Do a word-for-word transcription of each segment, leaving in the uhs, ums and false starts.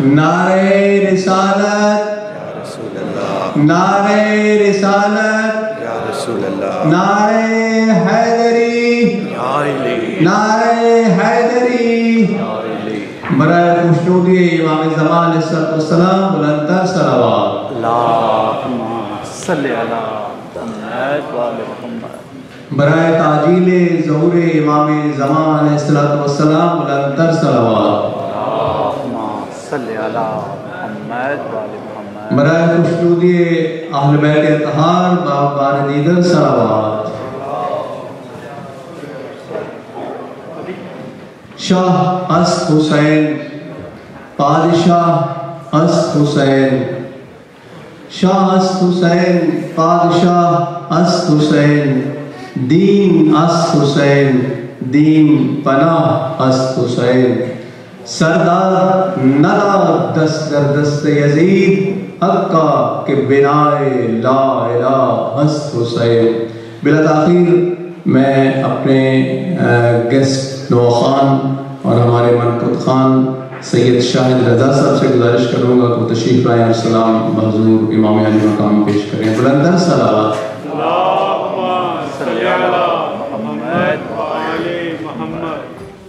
नारे रिसालत या रसूल अल्लाह, नारे रिसालत या रसूल अल्लाह, नारे हैदरी या इली, नारे हैदरी या इली। बराए खुशनूदी इमाम ज़मान अलैहिस्सलाम बुलंदतर सलावत। अल्लाहुम्मा सल्ली अला मुहम्मद व आले मुहम्मद। बराए ताजीले ज़हूर इमाम ज़मान अलैहिस्सलाम बुलंदतर सलावत। अल्लाहुम्मा सल्ली अला मुहम्मद व आले मुहम्मद। बराए खुशनूदी अहल बैत अतहार बाबार दीगर सलावत। शाह अस हुसैन, पादशाह अस हुसैन, शाह अस हुसैन, पादशाह अस हुसैन, दीन अस हुसैन, दीन पनाह अस हुसैन, सरदार नदा दस दर दस्त यजीद हक्का के बिनाए ला इलाह अस हुसैन। बिला ताखीर मैं अपने गेस्ट नवा खान और हमारे मनकुद खान सैयद शाहिद रज़ा साहब से गुजारिश करूँगा कि तशरीफ़ लाएं और सलाम महजूर इमाम अली मकाम पेश करें। बुलंदर सलावत। अल्लाहुम्मा सल्ली अला मुहम्मद व आले मुहम्मद।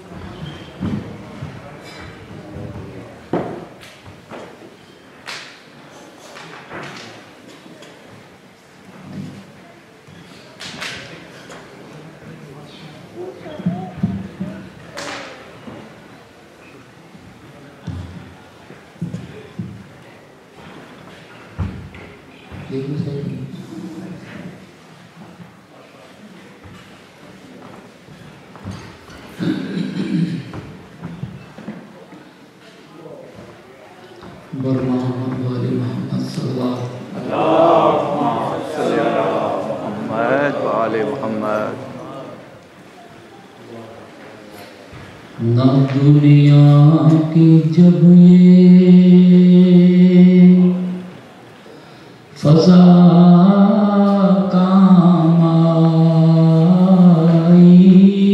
ना दुनिया की जब ये फजा काम आई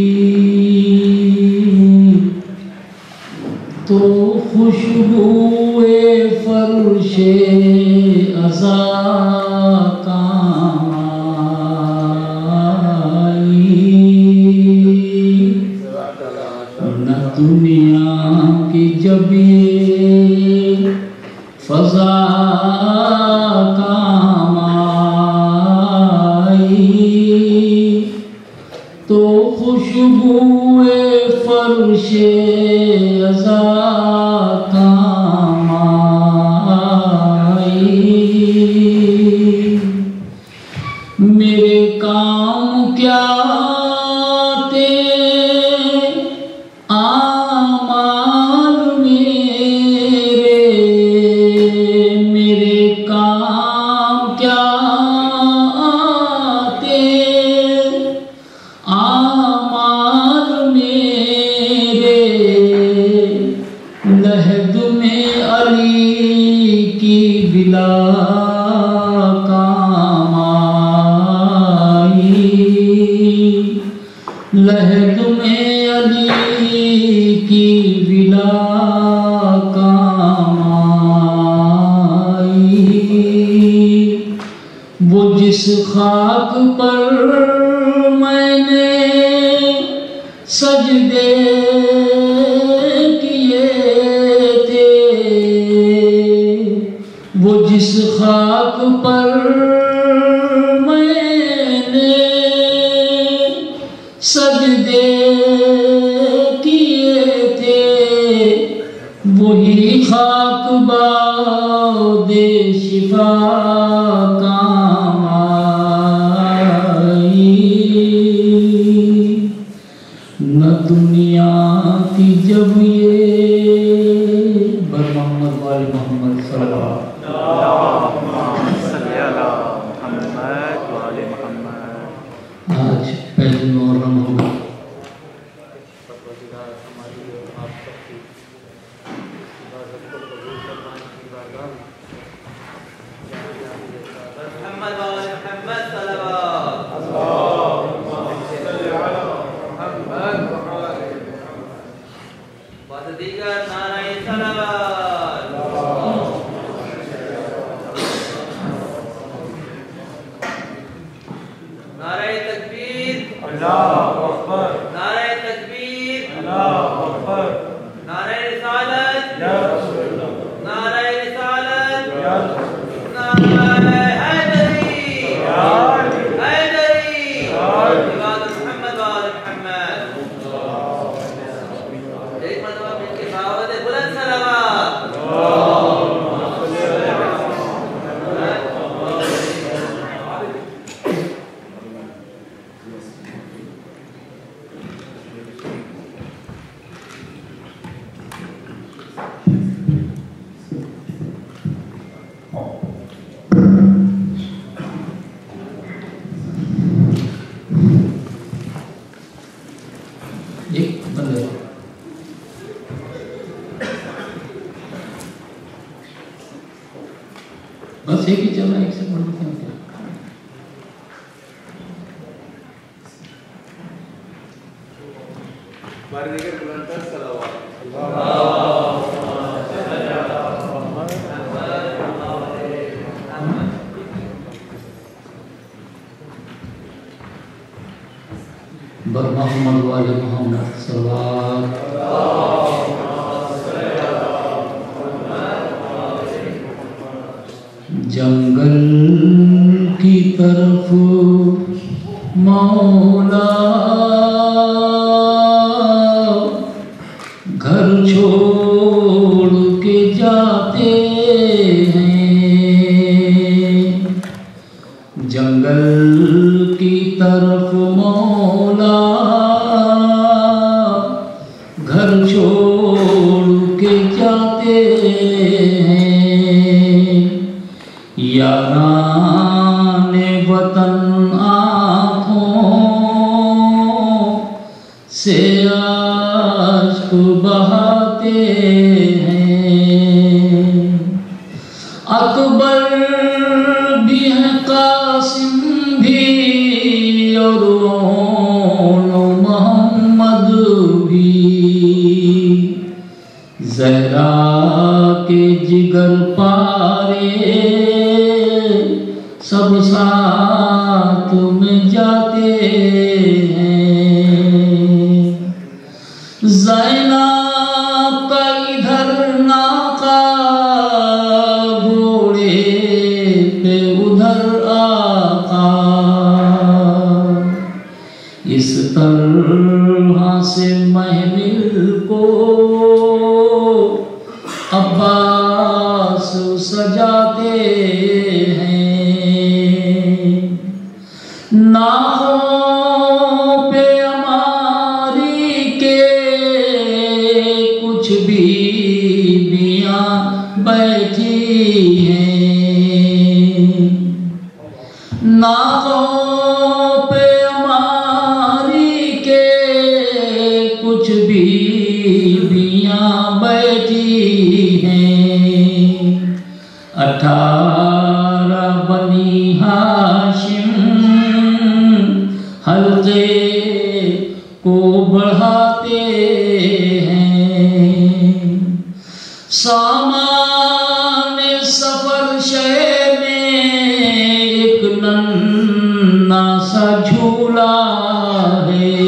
तो खुशबुए फर्शे अज़ा काम दुनिया की जब ये फजा काम आई तो खुशबुए फर्शे अज़ा काम आई। मेरे काम क्या लहद में अली की विला काम आई। वो जिस खाक पर मैंने सजदे किए थे, वो जिस खाक पर सजदे किए थे, वही खाक बादे शिफा काम आई। न दुनिया की जब ये बर मोहम्मद वाले मोहम्मद सल्लल्लाहु अलैहि वसल्लम। आज पहली मुहर्रम होगा। بس ایک ہی چل رہا ہے، ایک سے پڑھ لیتے ہیں کیا؟ ہمارے دیگر بلندر صلوات بر محمد والے محمد صلوات جنگل کی طرف مولا گھر چھوڑ کے جاتے ہیں، جنگل کی طرف مولا گھر چھوڑ کے جاتے ہیں، یاران وطن آنکھوں سے اشک بہاتے ہیں، اکبر بھی ہے قاسم بھی اور محمد بھی، زہرا کے جگر پارے سب ساتھ میں جاتے ہیں، زینب کا ادھر ناقہ گھوڑے پہ ادھر آقا، اس طرح سے محمل کو عباس سجاتے ہیں، ناخوں پہ ہماری کے کچھ بیویاں بیٹھی ہیں، ناخوں پہ ہماری کے کچھ بیویاں بیٹھی ہیں، اٹھارہ بنی ہاشم حلقے کو بڑھاتے ہیں، سامان سفر شہر میں ایک ننھا سا جھولا ہے،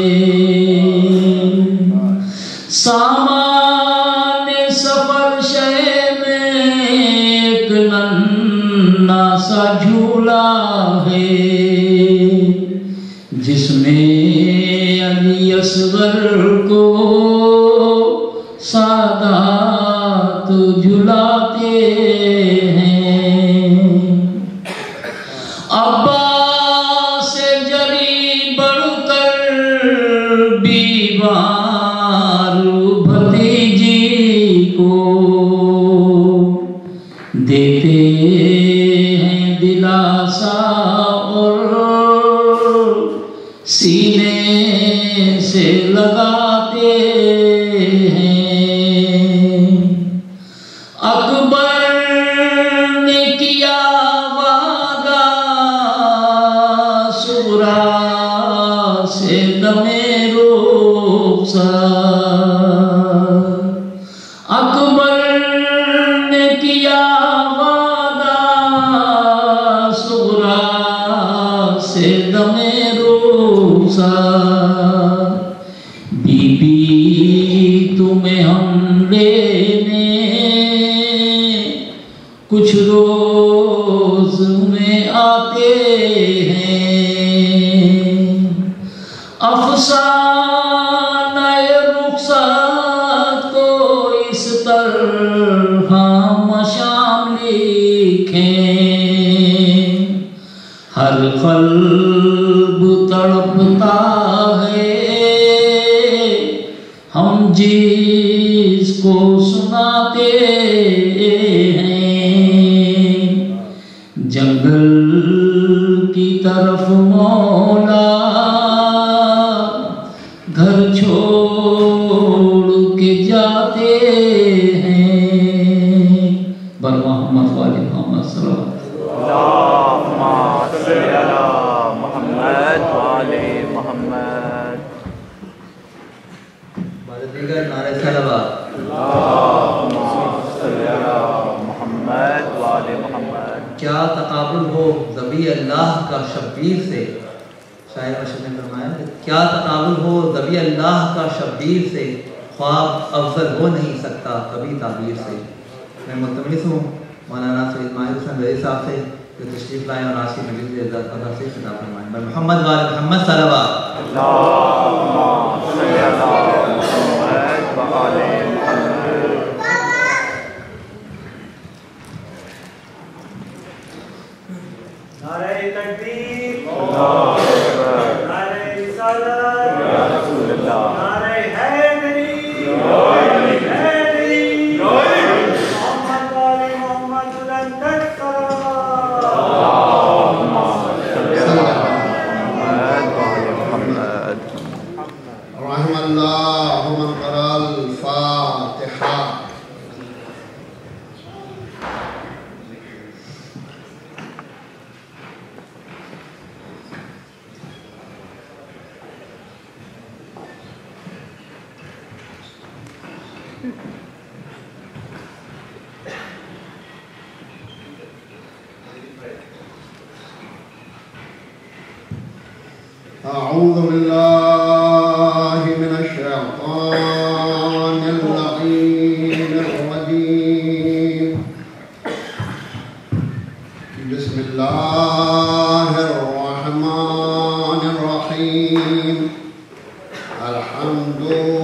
سامان سفر شہر میں ایک ننھا سا جھولا ہے، جس میں علی اصغر کو سادات جھلاتے ہیں، عباس سے جری بڑھ کر بیمار بھتیجی کو دیتے ہیں دلاسا اور سینے سے لگاتے ہیں، اکبر نے کیا وعدہ سغرا سے دمے رخصت، اکبر نے کیا وعدہ سغرا سے دمے رخصت، بی بی تمہیں ہم لے دینے کچھ روز میں آتے ہیں، افسانہ رخصت کو اس طرح مشام لکھیں، ہر قلب تڑپتا ہے ہم جس کو سناتے ہیں، جنگل کی طرف مولا گھر چھوڑ کے جاتے ہیں، بر محمد والے محمد صلی اللہ علیہ محمد دیگر نعرہ صلوات محمد والے محمد۔ کیا تقابل ہو ذبی اللہ کا شبیر سے، شاعر رشید نے فرمایا کہ کیا تقابل ہو ذبی اللہ کا شبیر سے، خواب افضل ہو نہیں سکتا کبھی تعبیر سے۔ میں ملتمس ہوں مولانا سید ماہر حسین زیدی صاحب سے جو تشریف لائیں اور آج کی مجلس سے عزت ادا سے خطاب فرمائیں۔ بر محمد وال محمد صلوات۔ نعرہ تکبیر، نعرہ رسالت، نعرہ حیدری، حیدری، محمد والے محمد بلند صلوات۔ رحم اللہ من قرأ الفاتحہ۔ أعوذ بالله من الشيطان اللعين الرجيم، بسم الله الرحمن الرحيم، الحمد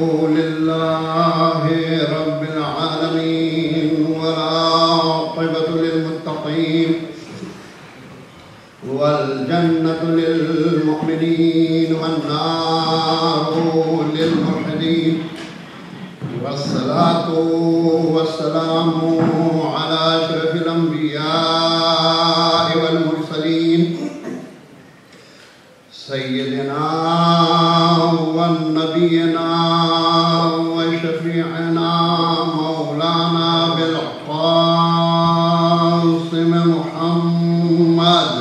لله رب العالمين، والعاقبة للمتقين، والجنة للمؤمنين، والنار للملحدين، والصلاة والسلام على أشرف الأنبياء والمرسلين، سيدنا ونبينا وشفيعنا مولانا بالقاسم محمد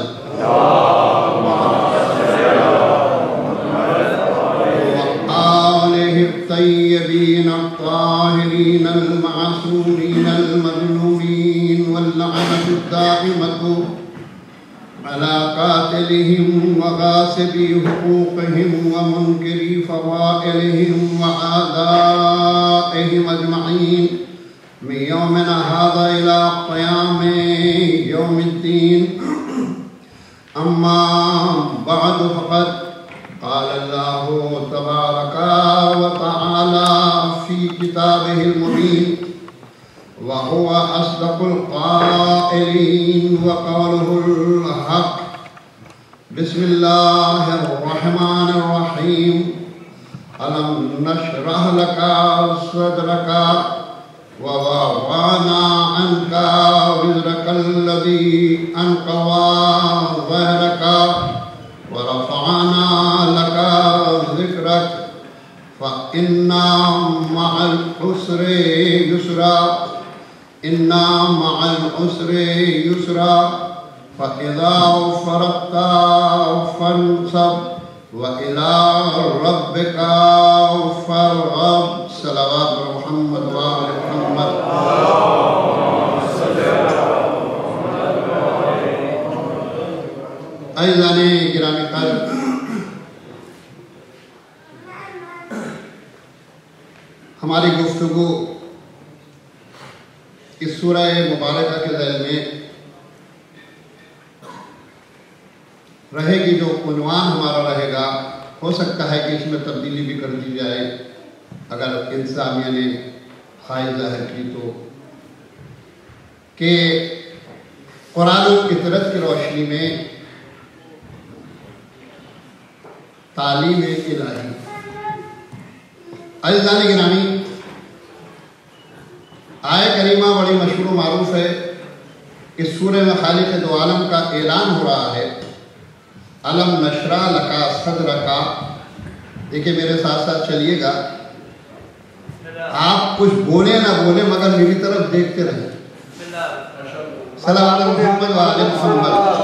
وآله الطيبين الطاهرين المعصومين المظلومين، واللعنة الدائمة على قاتلهم وغاصبي حقوقهم ومنكري فضائلهم وأعدائهم أجمعين من يومنا هذا إلى قيام يوم الدين. أما بعد فقد قال الله تبارك وتعالى في كتابه المبين، وهو أصدق القائلين وقوله الحق. بسم الله الرحمن الرحيم، ألم نشرح لك صدرك ووضعنا عنك وزرك الذي أنقض ظهرك ورفعنا لك ذكرك، فإن مع العسر يسرا، إن مع العسر يسرا، فإذا فرغت فانصب وإلى ربك فارغب. صلوات محمد وآل محمد. عزیزان گرامی قدر، ہماری گفتگو اس سورہ مبارکہ کے ذیل میں رہے گی جو عنوان ہمارا رہے گا، ہو سکتا ہے کہ اس میں تبدیلی بھی کر دی جائے اگر انتظامیہ نے خواہش ظاہر کی تو، کہ قرآن و فطرت کی روشنی میں تعلیم الہی۔ عزیزان گرامی، آیہ کریمہ بڑی مشہور و معروف ہے۔ اس سورہ میں خالق دو عالم کا اعلان ہو رہا ہے، علم نشرح لکا صدرکا۔ دیکھیں میرے ساتھ ساتھ چلیے گا، آپ کچھ بولے نہ بولے مگر میری طرف دیکھتے رہیں۔ صلی اللہ علیہ محمد وآل محمد۔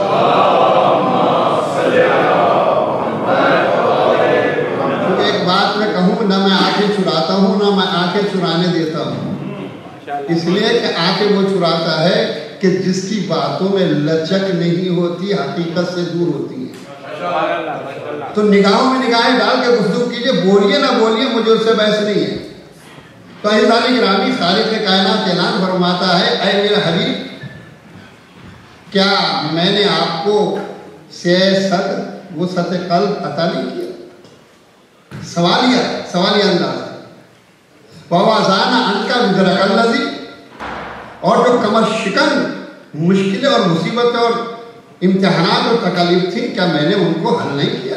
ایک بات میں کہوں، نہ میں آنکھیں چراتا ہوں نہ میں آنکھیں چرانے دیتا ہوں، اس لیے کہ آنکھیں وہ چراتا ہے کہ جس کی باتوں میں لچک نہیں ہوتی، حقیقت سے دور ہوتی ہے۔ تو نگاہوں میں نگاہیں ڈال کے گفتگو کیجئے، بولیے نہ بولیے، مجھے اس سے بحث نہیں ہے۔ تو عزیزان گرامی، خالق کائنات اعلان فرماتا ہے، اے میرا حبیب، کیا میں نے آپ کو سیہ صدر، وہ سطح قلب عطا نہیں کیا؟ سوالیہ سوالیہ انداز ہے۔ وَوَضَعْنَا عَنْكَ وِزْرَكَ الَّذِي، اور جو کمر شکن مشکلیں اور مصیبتیں اور امتحانات اور تکالیف تھیں، کیا میں نے ان کو حل نہیں کیا؟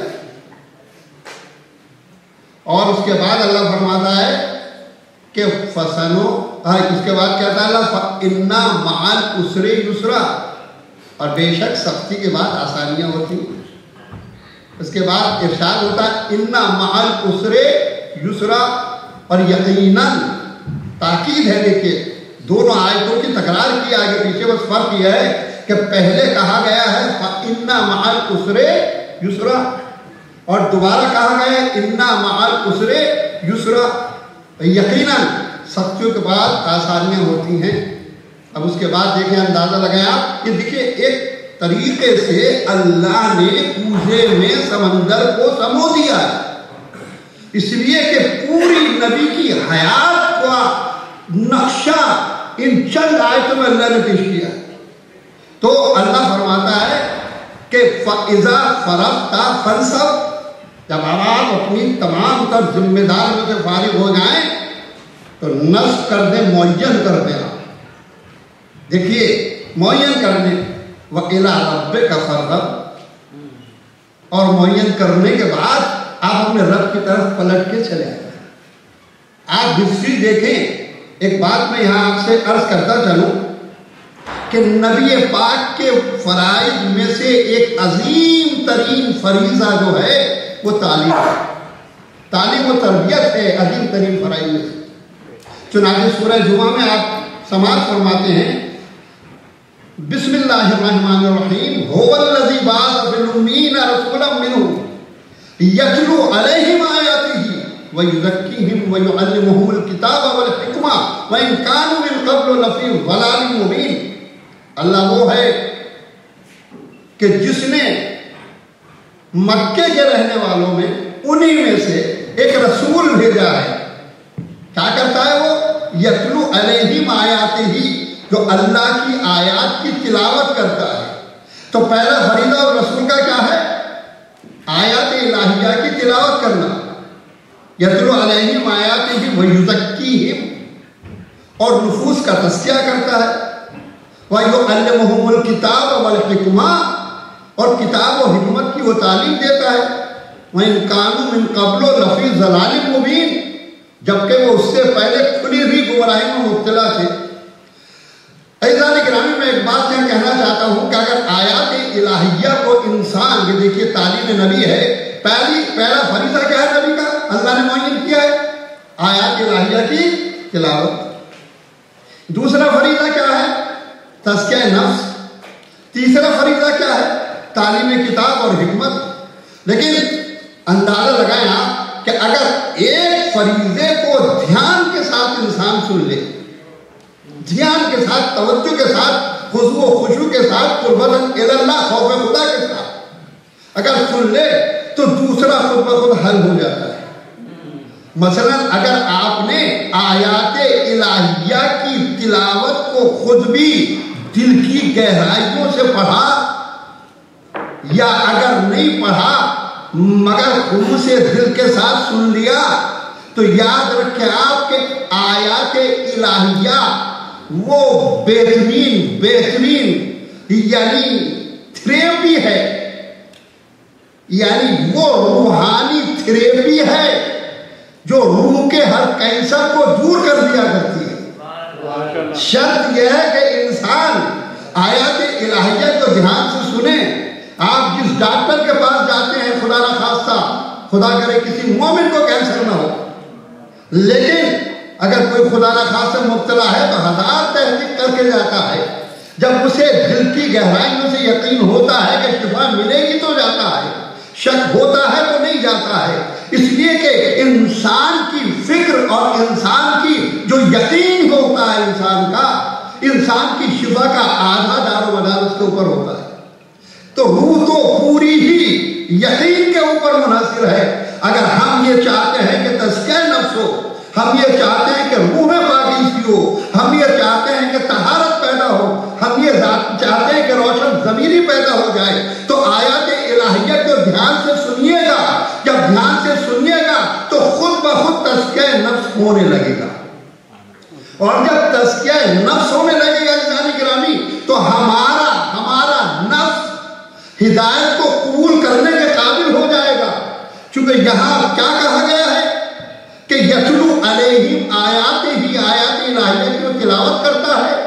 اور اس کے بعد اللہ فرماتا ہے کہ فَسَنُو، اس کے بعد کہتا ہے اللہ فَإِنَّا مَعَ الْعُسْرِ يُسْرًا، اور بے شک سختی کے بعد آسانیاں ہوتی ہیں۔ اس کے بعد ارشاد ہوتا ہے اِنَّا مَعَ الْعُسْرِ يُسْرًا، اور یقیناً تاکید ہے۔ دیکھیے دونوں آیتوں کی تکرار کی آگے پیچھے، بس فرق یہ ہے کہ پہلے کہا گیا ہے فَإِنَّا مَعَ الْعُسْرِ يُسْرًا، اور دوبارہ کہا گیا ہے اِنَّا مَعَ الْعُسْرِ يُسْرًا، یقیناً سختیوں کے بعد آسانیاں ہوتی ہیں۔ اب اس کے بعد دیکھیں، اندازہ لگائیں آپ، یہ دیکھیں ایک طریقے سے اللہ نے کوزے میں سمندر کو سمو دیا ہے، اس لیے کہ پوری نبی کی حیات کا نقشہ ان چند آیتوں میں اللہ نے پیش کیا۔ تو اللہ فرماتا ہے کہ فَإِذَا فَرَغْتَ فَانْصَبْ، جب آپ اپنی تمام تر ذمہ داریوں سے فارغ ہو جائیں تو نصب کر دیں، معین کر دیں۔ آپ دیکھیے معین کرنے، وَإِلَىٰ رَبِّكَ فَارْغَب، اور معین کرنے کے بعد آپ اپنے رب کی طرف پلٹ کے چلے آئیں۔ آپ ہسٹری دیکھیں۔ ایک بات میں یہاں آپ سے عرض کرتا چلوں کہ نبی پاک کے فرائض میں سے ایک عظیم ترین فریضہ جو ہے وہ تعلیم ہے، تعلیم و تربیت ہے، عظیم ترین فرائض میں سے۔ چنانچہ سورہ جمعہ میں آپ سماعت فرماتے ہیں، بسم اللہ الرحمن الرحیم، هو الذی بعث فی الامین رسولا منہم یتلو علیہم آیاتہ ویزکیہم ویعلمہم الکتاب والحکمہ وان کانوا من قبل لفی ضلال مبین۔ اللہ وہ ہے کہ جس نے مکے کے رہنے والوں میں انہی میں سے ایک رسول بھیجا ہے۔ کیا کرتا ہے وہ؟ یتلو علیہم آیاتہ، جو اللہ کی آیات کی تلاوت کرتا ہے۔ تو پہلا فریضہ اور رسول کا کیا ہے؟ آیات الہیہ کی تلاوت کرنا۔ یتلو علیہم آیاتہ ویزکیہم، اور نفوس کا تزکیہ کرتا ہے۔ وَيُعَلِّمُهُمُ الْكِتَابَ وَالْحِكْمَةَ، اور کتاب و حکمت کی وہ تعلیم دیتا ہے۔ وَإِن كَانُوا مِن قَبْلُ لَفِي ضَلَالٍ مُبِينٍ، جبکہ وہ اس سے پہلے کھلی ہوئی گمراہی میں مبتلا تھے۔ عزیزان گرامی، میں ایک بات یہاں کہنا چاہتا ہوں کہ اگر آیات الہیہ کو انسان، یہ دیکھیے تعلیم نبی ہے، پہلی پہلا فریضہ کیا ہے نبی کا؟ اللہ نے معین کیا ہے آیات الہیہ کی تلاوت۔ دوسرا فریضہ کیا ہے؟ تزکیہ نفس۔ تیسرا فریضہ کیا ہے؟ تعلیم کتاب اور حکمت۔ لیکن اندازہ لگائیں آپ کہ اگر ایک فریضے کو دھیان کے ساتھ انسان سن لے، دھیان کے ساتھ، توجہ کے ساتھ، خضوع و خشوع کے ساتھ، قربت اللہ، خوف خدا کے ساتھ اگر سن لے تو دوسرا خود بخود حل ہو جاتا ہے۔ مثلا اگر آپ نے آیات الہیہ کی تلاوت کو کو خود بھی دل کی گہرائیوں سے پڑھا یا اگر نہیں پڑھا مگر خون سے دل کے ساتھ سن لیا تو یاد رکھیں آپ کے آیات الہیہ وہ بہترین بہترین یعنی تھریپی ہے، یعنی وہ روحانی تھریپی ہے جو روح کے ہر کینسر کو دور کر دیا کرتی ہے۔ شرط یہ ہے کہ انسان آیات الہیہ کو دھیان سے سنیں۔ آپ جس ڈاکٹر کے پاس جاتے ہیں، خدا نہ خواستہ خدا کرے کسی مومن کو کینسر نہ ہو، لیکن اگر کوئی خدا نہ خواستہ مبتلا ہے تو ہزار تحقیق کر کے جاتا ہے، جب اسے دل کی گہرائیوں سے یقین ہوتا ہے کہ شفا ملے گی تو جاتا ہے، شک ہوتا ہے تو نہیں جاتا ہے، اس لیے کہ انسان کی فکر اور انسان کی جو یقین ہوتا ہے انسان کا، انسان کی شفا کا آدھا دار و مدار اس کے اوپر ہوتا ہے۔ تو روح تو پوری ہی یقین کے اوپر منحصر ہے۔ اگر ہم یہ چاہتے ہیں کہ تزکیہ نفس ہو، ہم یہ چاہتے ہیں کہ روح میں پاکیزگی ہو، ہم یہ چاہتے ہیں کہ طہارت پیدا ہو، ہم یہ چاہتے ہیں کہ روشن ضمیری پیدا ہو جائے، تو آیات الہیہ کو دھیان سے سنیے گا۔ جب دھیان سے سنیے گا تو خود بخود تزکیہ نفس ہونے لگے گا، اور جب تزکیہ نفس ہونے لگے گا عزیزان گرامی تو ہمارا ہمارا نفس ہدایت کو قبول کرنے کے قابل ہو جائے گا۔ چونکہ یہاں کیا کہا گیا ہے کہ یتلو علیہم آیات ہی آیات الہیہ کی تلاوت کرتا ہے،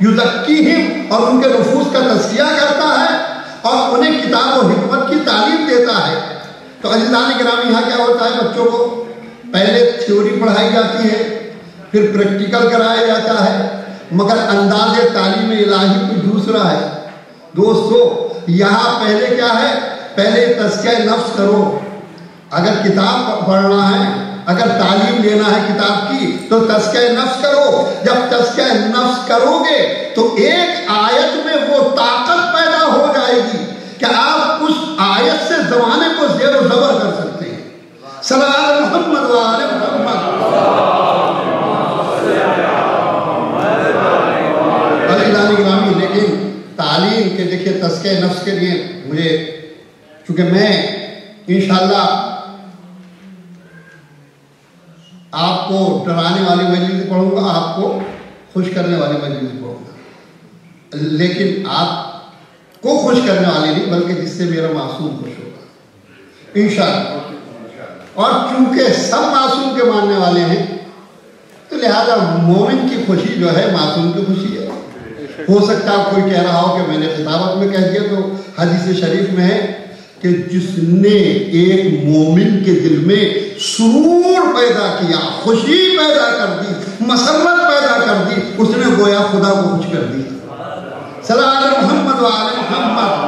یزکیہم اور ان کے نفوس کا تزکیہ کرتا ہے اور انہیں کتاب و حکمت کی تعلیم دیتا ہے۔ تو عزیزان گرامی یہاں کیا ہوتا ہے، بچوں کو پہلے تھیوری پڑھائی جاتی ہے، پھر پریکٹیکل کرایا جاتا ہے، مگر انداز تعلیم الہی کوئی دوسرا ہے۔ دوستو یہاں پہلے کیا ہے، پہلے تزکیہ نفس کرو۔ اگر کتاب پڑھنا ہے، اگر تعلیم لینا ہے کتاب کی تو تزکیہ نفس کرو۔ جب تزکیہ نفس کرو گے تو ایک آیت میں وہ طاقت پیدا ہو جائے گی کہ آپ اس آیت سے زمانے کو زیر و زبر کر سکتے ہیں۔ صلی اللہ علیہ محمد و آل محمد۔ عزیزان گرامی لیکن تعلیم کے دیکھیے تزکیہ نفس کے لیے مجھے، چونکہ میں انشاءاللہ آپ کو ڈرانے والی مجلس پڑھوں گا، آپ کو خوش کرنے والی مجلس پڑھوں گا، لیکن آپ کو خوش کرنے والی نہیں بلکہ جس سے میرا معصوم خوش ہوگا انشاءاللہ۔ اور چونکہ سب معصوم کے ماننے والے ہیں تو لہذا مومن کی خوشی جو ہے معصوم کی خوشی ہے۔ ہو سکتا ہے کوئی کہہ رہا ہو کہ میں نے خطابت میں کہہ دیا، تو حدیث شریف میں ہے کہ جس نے ایک مومن کے دل میں سرور پیدا کیا، خوشی پیدا کر دی، مسرت پیدا کر دی، اس نے گویا خدا کو خوش کر دیا۔ صلی اللہ علیہ محمد و آل محمد۔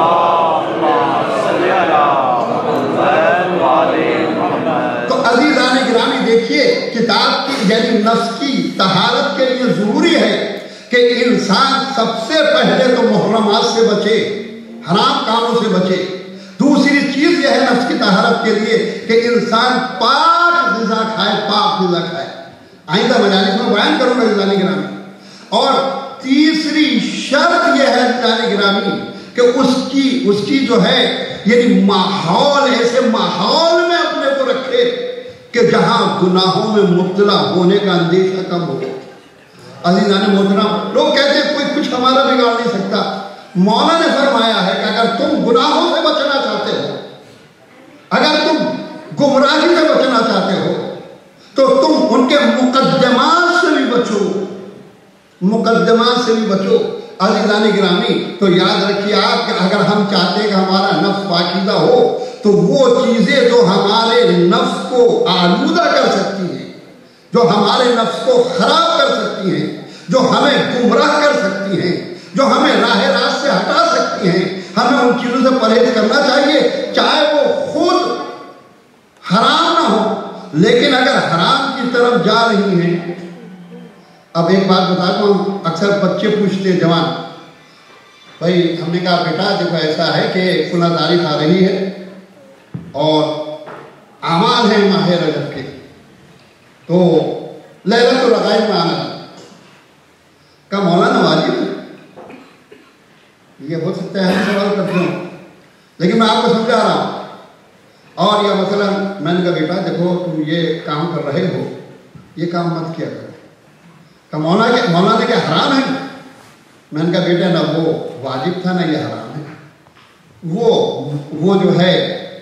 تو عزیزان گرامی دیکھیے کتاب کی یعنی نفس کی طہارت کے لیے ضروری ہے کہ انسان سب سے پہلے تو محرمات سے بچے، حرام کاموں سے بچے۔ دوسری چیز یہ ہے نفس کی طہارت کے لیے کہ انسان پاک غذا کھائے، پاک غذا کھائے۔ آئندہ مجالس میں بیان کروں گا عزیزان گرامی۔ اور تیسری شرط یہ ہے عزیزان گرامی کہ اس کی اس کی جو ہے یعنی ماحول، ایسے ماحول میں اپنے کو رکھے کہ جہاں گناہوں میں مبتلا ہونے کا اندیشہ کم ہو۔ عزیزان محترم، لوگ کہتے ہیں کوئی کچھ ہمارا بگاڑ نہیں سکتا۔ مولا نے فرمایا ہے کہ اگر تم گناہوں سے بچنا چاہتے ہو، اگر تم گمراہی سے بچنا چاہتے ہو تو تم ان کے مقدمات سے بھی بچو، مقدمات سے بھی بچو۔ عزیزان گرامی تو یاد رکھیے آپ کہ اگر ہم چاہتے ہیں کہ ہمارا نفس پاکیزہ ہو تو وہ چیزیں جو ہمارے نفس کو آلودہ کر سکتی ہیں، جو ہمارے نفس کو خراب کر سکتی ہیں، جو ہمیں گمراہ کر سکتی ہیں، جو ہمیں راہ راست سے ہٹا سکتی ہیں، ہمیں ان چیزوں سے پرہیز کرنا چاہیے، چاہے وہ خود حرام نہ ہو، لیکن اگر حرام کی طرف جا رہی ہیں۔ اب ایک بات بتاتا ہوں، اکثر بچے پوچھتے ہیں جوان، بھائی ہم نے کہا بیٹا دیکھو ایسا ہے کہ فلاں تاریخ آ رہی ہے اور اعمال ہیں ماہ رجب کے، تو لیلۃ الغائب میں آنا، کہا مولانا واجب ہے؟ یہ ہو سکتا ہے ہم سوال کرتے ہوں، لیکن میں آپ کو سمجھا رہا ہوں. اور یا مثلا میں نے کہا بیٹا دیکھو تم یہ کام کر رہے ہو، یہ کام مت کیا کرو. کہ مولانا کے مولانا نے کہا حرام ہے. میں نے کہا بیٹا نہ وہ واجب تھا نہ یہ حرام ہے، وہ وہ جو ہے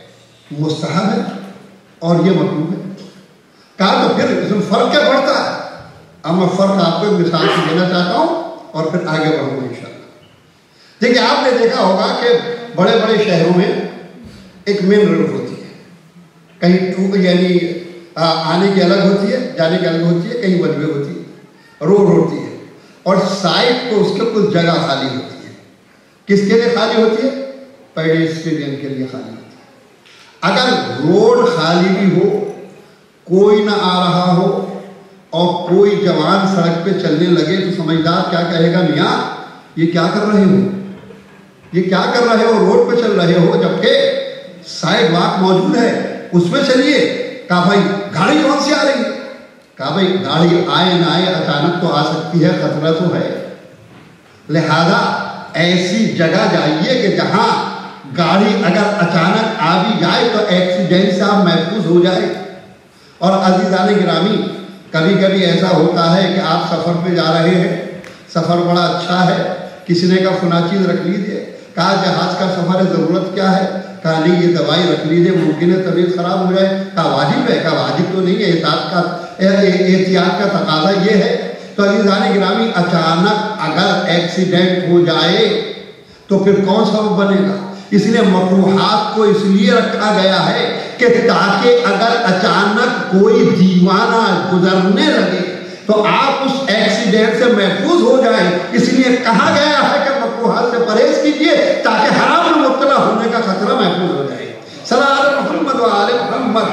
مستحب ہے اور یہ مطلوب ہے. کہا تو پھر اس میں فرق کیا پڑتا ہے؟ اب میں فرق آپ کو ایک مثال سے دینا چاہتا ہوں اور پھر آگے بڑھوں گا انشاءاللہ. دیکھیے آپ نے دیکھا ہوگا کہ بڑے بڑے شہروں میں ایک مین روڈ ہوتی ہے، کہیں ٹو یعنی آنے کی الگ ہوتی ہے، جانے کی الگ ہوتی ہے، کہیں ون وے ہوتی ہے، روڈ ہوتی ہے، اور سائڈ کو اس کے کچھ جگہ خالی ہوتی ہے. کس کے لیے خالی ہوتی ہے؟ پیڈیسٹرین کے لیے خالی ہوتی ہے. اگر روڈ خالی بھی ہو، کوئی نہ آ رہا ہو اور کوئی جوان سڑک پہ چلنے لگے تو سمجھدار کیا کہے گا؟ میاں یہ کیا کر رہے ہو، یہ کیا کر رہے ہو، روڈ پہ چل رہے ہو جبکہ سائڈ واک موجود ہے، اس پہ چلیے. کہا بھائی گاڑی کون سی آ رہی ہے؟ کہا بھائی گاڑی آئے نہ آئے اچانک تو آ سکتی ہے، خطرہ تو ہے، لہذا ایسی جگہ جائیے کہ جہاں گاڑی اگر اچانک آ بھی جائے تو ایکسیڈنٹ سے آپ محفوظ ہو جائے. اور عزیزان گرامی کبھی کبھی ایسا ہوتا ہے کہ آپ سفر پہ جا رہے ہیں، سفر بڑا اچھا ہے، کسی نے کہا فلاں چیز رکھ لیجیے. کہا جہاز کا سفر ہے، ضرورت کیا ہے؟ کہا نہیں یہ دوائی رکھ لیجیے، ممکن ہے طبیعت خراب ہو جائے. کہا واجب ہے؟ کہا واجب تو نہیں ہے، احتیاط کا احتیاط کا تقاضا یہ ہے. تو عزیزان گرامی اچانک اگر ایکسیڈنٹ ہو جائے تو پھر کون سبب بنے گا؟ اس لیے مکروہات کو اس لیے رکھا گیا ہے کہ تاکہ اگر اچانک کوئی دیوانہ گزرنے لگے تو آپ اس ایکسیڈنٹ سے محفوظ ہو جائیں. اس لیے کہا گیا ہے کہ مکروہات سے پرہیز کیجیے تاکہ حرام میں مبتلا ہونے کا خطرہ محفوظ ہو جائے. صلی اللہ علیہ محمد و آل محمد.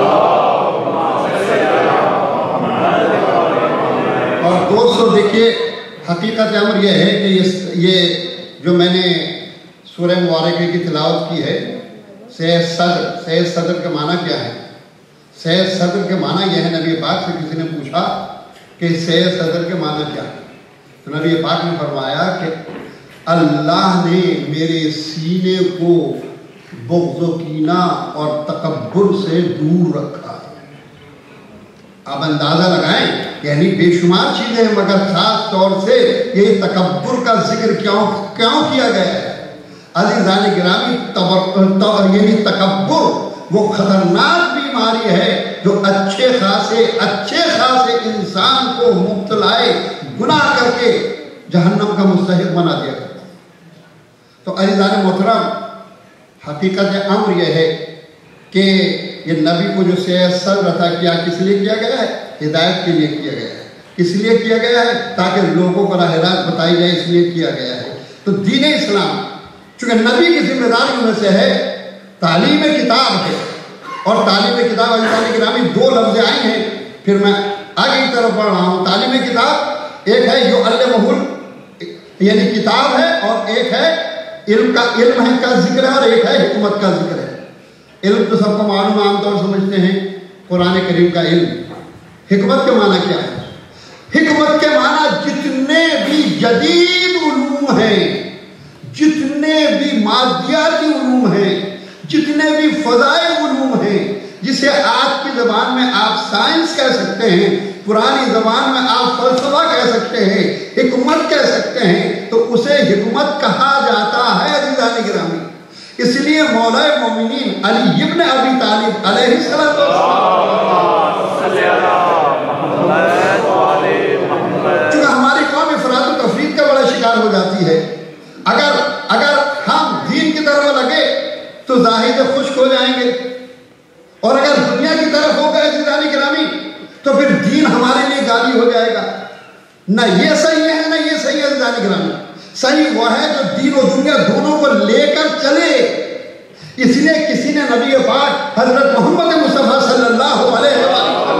اور دوستو دیکھیے حقیقت امر یہ ہے کہ یہ جو میں نے سورہ مبارکہ کی تلاوت کی ہے، سید صدر، سید صدر کا معنی کیا ہے؟ سید صدر کے معنی یہ ہے، نبی پاک سے کسی نے پوچھا کہ سید صدر کے معنی کیا ہے، تو نبی پاک نے فرمایا کہ اللہ نے میرے سینے کو بغض و کینہ اور تکبر سے دور رکھا ہے. آپ اندازہ لگائیں، یعنی بے شمار چیزیں ہیں مگر خاص طور سے یہ تکبر کا ذکر کیوں کیوں کیا گیا ہے؟ عزیزان گرامی یعنی تکبر وہ خطرناک بیماری ہے جو اچھے خاصے اچھے خاصے انسان کو مبتلا گناہ کر کے جہنم کا مستحق بنا دیا کرتا ہے. تو عزیزان محترم حقیقت امر یہ ہے کہ یہ نبی کو جو سید صدر عطا کیا کس لیے کیا گیا ہے؟ ہدایت کے لیے کیا گیا ہے. کس لیے کیا گیا ہے؟ تاکہ لوگوں کو راہ راست بتائی جائے، اس لیے کیا گیا ہے. تو دین اسلام چونکہ نبی کی ذمہ داریوں میں سے ہے تعلیم کتاب ہے، اور تعلیم کتاب عزیزان گرامی دو لفظ آئے ہیں، پھر میں آگے کی طرف بڑھ رہا ہوں. تعلیم کتاب ایک ہے جو علمہ یعنی کتاب ہے، اور ایک ہے علم کا علم ہے کا ذکر ہے، اور ایک ہے حکمت کا ذکر ہے. علم تو سب کو معلوم عام طور سمجھتے ہیں قرآن کریم کا علم. حکمت کے معنی کیا ہے؟ حکمت کے معنی جتنے بھی جدید علوم ہیں، جتنے بھی مادیاتی علوم ہیں، جتنے بھی فضائی علوم ہیں، جسے آج کی زبان میں آپ سائنس کہہ سکتے ہیں، پرانی زبان میں آپ فلسفہ کہہ سکتے ہیں، حکمت کہہ سکتے ہیں، تو اسے حکمت کہا جاتا ہے عزیزان گرامی. اس لیے مولا مومنین علی ابن ابی طالب علیہ السلام چونکہ ہماری قوم افراط و تفریط کا بڑا شکار ہو جاتی ہے. اگر اگر ہم دین کی طرف لگے تو زاہد خشک ہو جائیں گے، اور اگر دنیا کی طرف ہو گئے عزیزان گرامی تو پھر دین ہمارے لیے گالی ہو جائے گا. نہ یہ صحیح ہے نہ یہ صحیح ہے عزیزان گرامی. صحیح وہ ہے جو دین و دنیا دونوں کو لے کر چلے. اس لیے کسی نے نبی پاک حضرت محمد مصطفیٰ صلی اللہ علیہ وسلم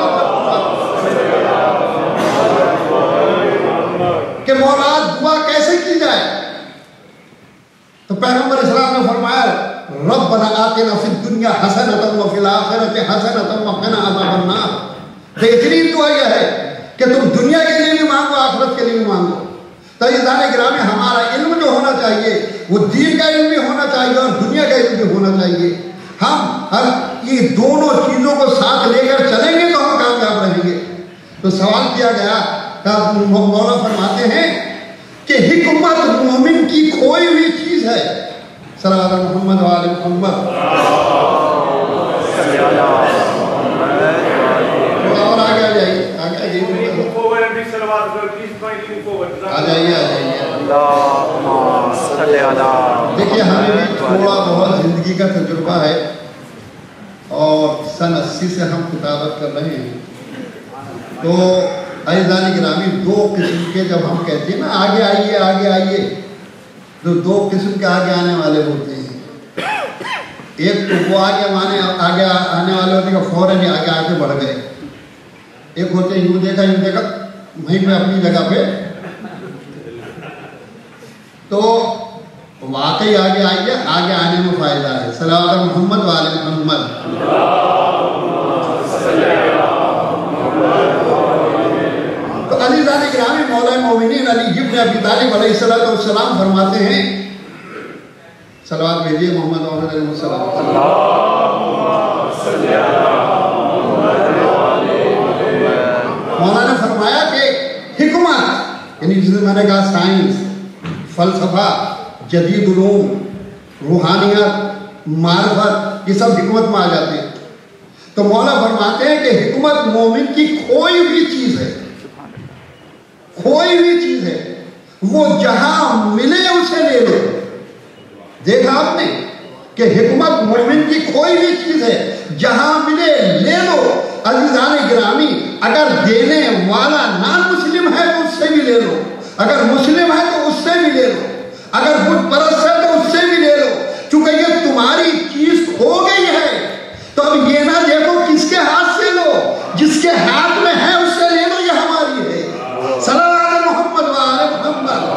کہ مولا دعا کیسے کی جائے، تو پیغمبر اسلام نے فرمایا ربنا آتنا فی الدنیا حسنۃ وفی الآخرۃ حسنۃ وقنا عذاب النار. بہترین دعا یہ ہے کہ تم دنیا کے لیے بھی مانگو، آخرت کے لیے بھی مانگو. تو عزیزان گرامی ہمارا علم جو ہونا چاہیے وہ دین کا علم بھی ہونا چاہیے اور دنیا کا علم بھی ہونا چاہیے. ہم یہ دونوں چیزوں کو ساتھ لے کر چلیں گے تو ہم کامیاب رہیں گے. تو سوال کیا گیا کہ مولا فرماتے ہیں کہ حکمت مومن کی کھوئی ہوئی چیز ہے. صلوات محمد و آل محمد. اور آگے آ جائیے آگے آ جائیے آ جائیے آ جائیے. دیکھیے ہمیں بھی تھوڑا بہت زندگی کا تجربہ ہے اور سن اسی سے ہم کتابت کر رہے ہیں. تو عزیزان گرامی دو قسم کے جب ہم کہتے ہیں نا آگے آئیے آگے آئیے تو دو قسم کے آگے آنے والے ہوتے ہیں. ایک تو وہ آگے آنے آگے آنے والے ہوتے ہیں کہ فوراً ہی آگے آگے بڑھ گئے. ایک ہوتے ہیں یوں دیکھا یوں دیکھا وہیں پہ اپنی جگہ پہ. تو واقعی آگے آئیے آگے آنے میں فائدہ ہے. صلوات محمد و آل محمد. تو عزیزان گرامی مولا مومنین علی ابن ابی طالب علیہ الصلوۃ والسلام فرماتے ہیں صلوات بھیجیے محمد محمد علیہ السلام. مولا نے فرمایا کہ حکمت یعنی جسے میں نے کہا سائنس فلسفہ جدید علوم روحانیت معرفت یہ سب حکمت میں آ جاتے ہیں. تو مولا فرماتے ہیں کہ حکمت مومن کی کھوئی ہوئی چیز ہے. کھوئی ہوئی چیز ہے وہ جہاں ملے اسے لے لو. دیکھا آپ نے کہ حکمت مومن کی کھوئی ہوئی چیز ہے جہاں ملے لے لو. عزیزان گرامی اگر دینے والا نان مسلم ہے تو اس سے بھی لے لو. اگر مسلم ہے تو اس سے بھی لے لو. اگر بت پرست ہے تو اس سے بھی لے لو. چونکہ یہ تمہاری چیز کھو گئی ہے تو اب یہ نہ دیکھو کس کے ہاتھ سے لو. جس کے ہاتھ میں ہے اس سے لے لو. یہ ہماری ہے. صلوات محمد و آل محمد.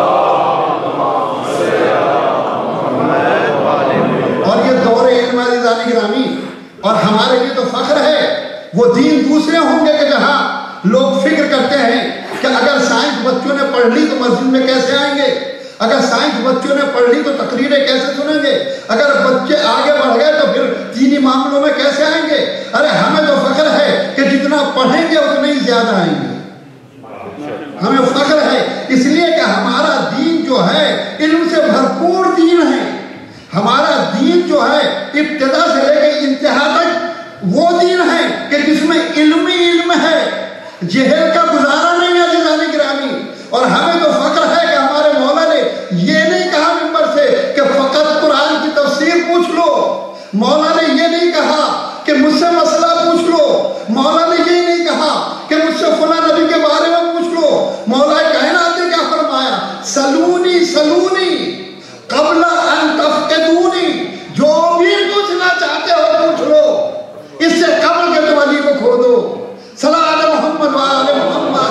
اور یہ دور علم عزیزان گرامی اور ہمارے لیے تو فخر ہے. وہ دین دوسرے ہوں گے کہ جہاں لوگ فکر کرتے ہیں کہ اگر سائنس بچوں نے پڑھ لی تو مسجد میں کیسے آئیں گے. اگر سائنس بچوں نے پڑھ لی تو تقریریں کیسے سنیں گے. اگر بچے آگے بڑھ گئے تو پھر دینی معاملوں میں کیسے آئیں گے. ارے ہمیں تو فخر ہے کہ جتنا پڑھیں گے اتنے ہی زیادہ آئیں گے. ہمیں فخر ہے اس لیے کہ ہمارا دین جو ہے علم سے بھرپور دین ہے. ہمارا دین جو ہے ابتدا سے لے کے انتہا تک وہ دین ہے کہ جس میں علم ہی علم ہے. جہل کا گزارا نہیں ہے عزیزان گرامی. اور ہمیں تو فخر ہے کہ ہمارے مولا نے یہ نہیں کہا ممبر سے کہ فقط قرآن کی تفسیر پوچھ لو. مولا نے یہ نہیں کہا کہ مجھ سے مسئلہ پوچھ لو. مولا نے یہ نہیں کہا کہ مجھ سے فلاں نبی کے بارے میں پوچھ لو. مولا کائنات نے کیا فرمایا؟ سلونی سلونی قبل ان تفقدونی. جو بھی پوچھنا چاہتے ہو پوچھ لو اس سے قبل کے تم علی کو کھو دو. صلوات محمد و آل محمد.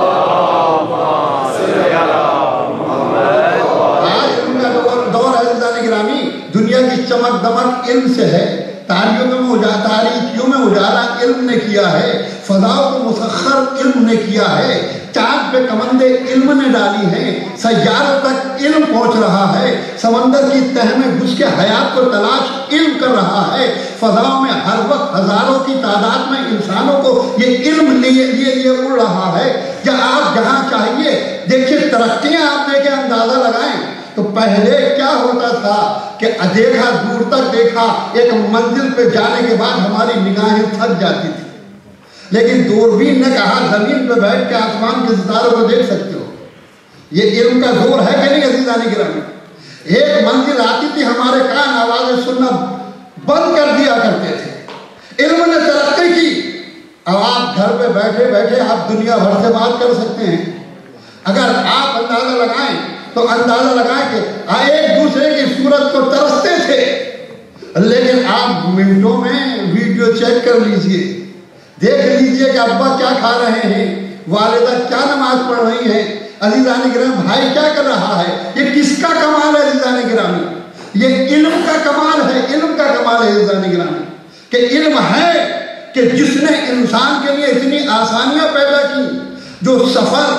آج ان کا دور عزیزان گرامی دنیا کی چمک دمک علم سے ہے. تاریخیوں میں اجالا تاریخیوں میں اجالا علم نے کیا ہے. فضاؤں کو مسخر علم نے کیا ہے. چاند پہ کمندیں علم نے ڈالی ہیں. سیاروں تک علم پہنچ رہا ہے. سمندر کی تہ میں گھس کے حیات کو تلاش علم کر رہا ہے. فضاؤں میں ہر وقت ہزاروں کی تعداد میں انسانوں کو یہ علم لیے لیے لیے اڑ رہا ہے. یا آپ جہاں چاہیے دیکھیے ترقیاں آپ دیکھیں اندازہ لگائیں تو پہلے کیا ہوتا تھا کہ دیکھا دور تک دیکھا ایک منزل پہ جانے کے بعد ہماری نگاہیں تھک جاتی تھی. لیکن دوربین نے کہا زمین پہ بیٹھ کے آسمان کے ستاروں کو دیکھ سکتے ہو. یہ علم کا زور ہے کہ نہیں عزیزان گرامی. ایک منزل آتی تھی ہمارے کان آوازیں سننا بند کر دیا کرتے تھے. علم نے ترقی کی. اب آپ گھر پہ بیٹھے بیٹھے آپ دنیا بھر سے بات کر سکتے ہیں. اگر آپ اندازہ لگائیں تو اندازہ لگائیں کہ ایک دوسرے کی صورت کو ترستے تھے لیکن آپ منٹوں میں ویڈیو چیک کر لیجئے. دیکھ لیجئے کہ ابا کیا کھا رہے ہیں, والدہ کیا نماز پڑھ رہی ہیں, عزیزان گرامی بھائی کیا کر رہا ہے. یہ کس کا کمال ہے عزیزان گرامی؟ یہ علم کا کمال ہے. علم کا کمال ہے عزیزان گرامی کہ علم ہے کہ جس نے انسان کے لیے اتنی آسانیاں پیدا کی. جو سفر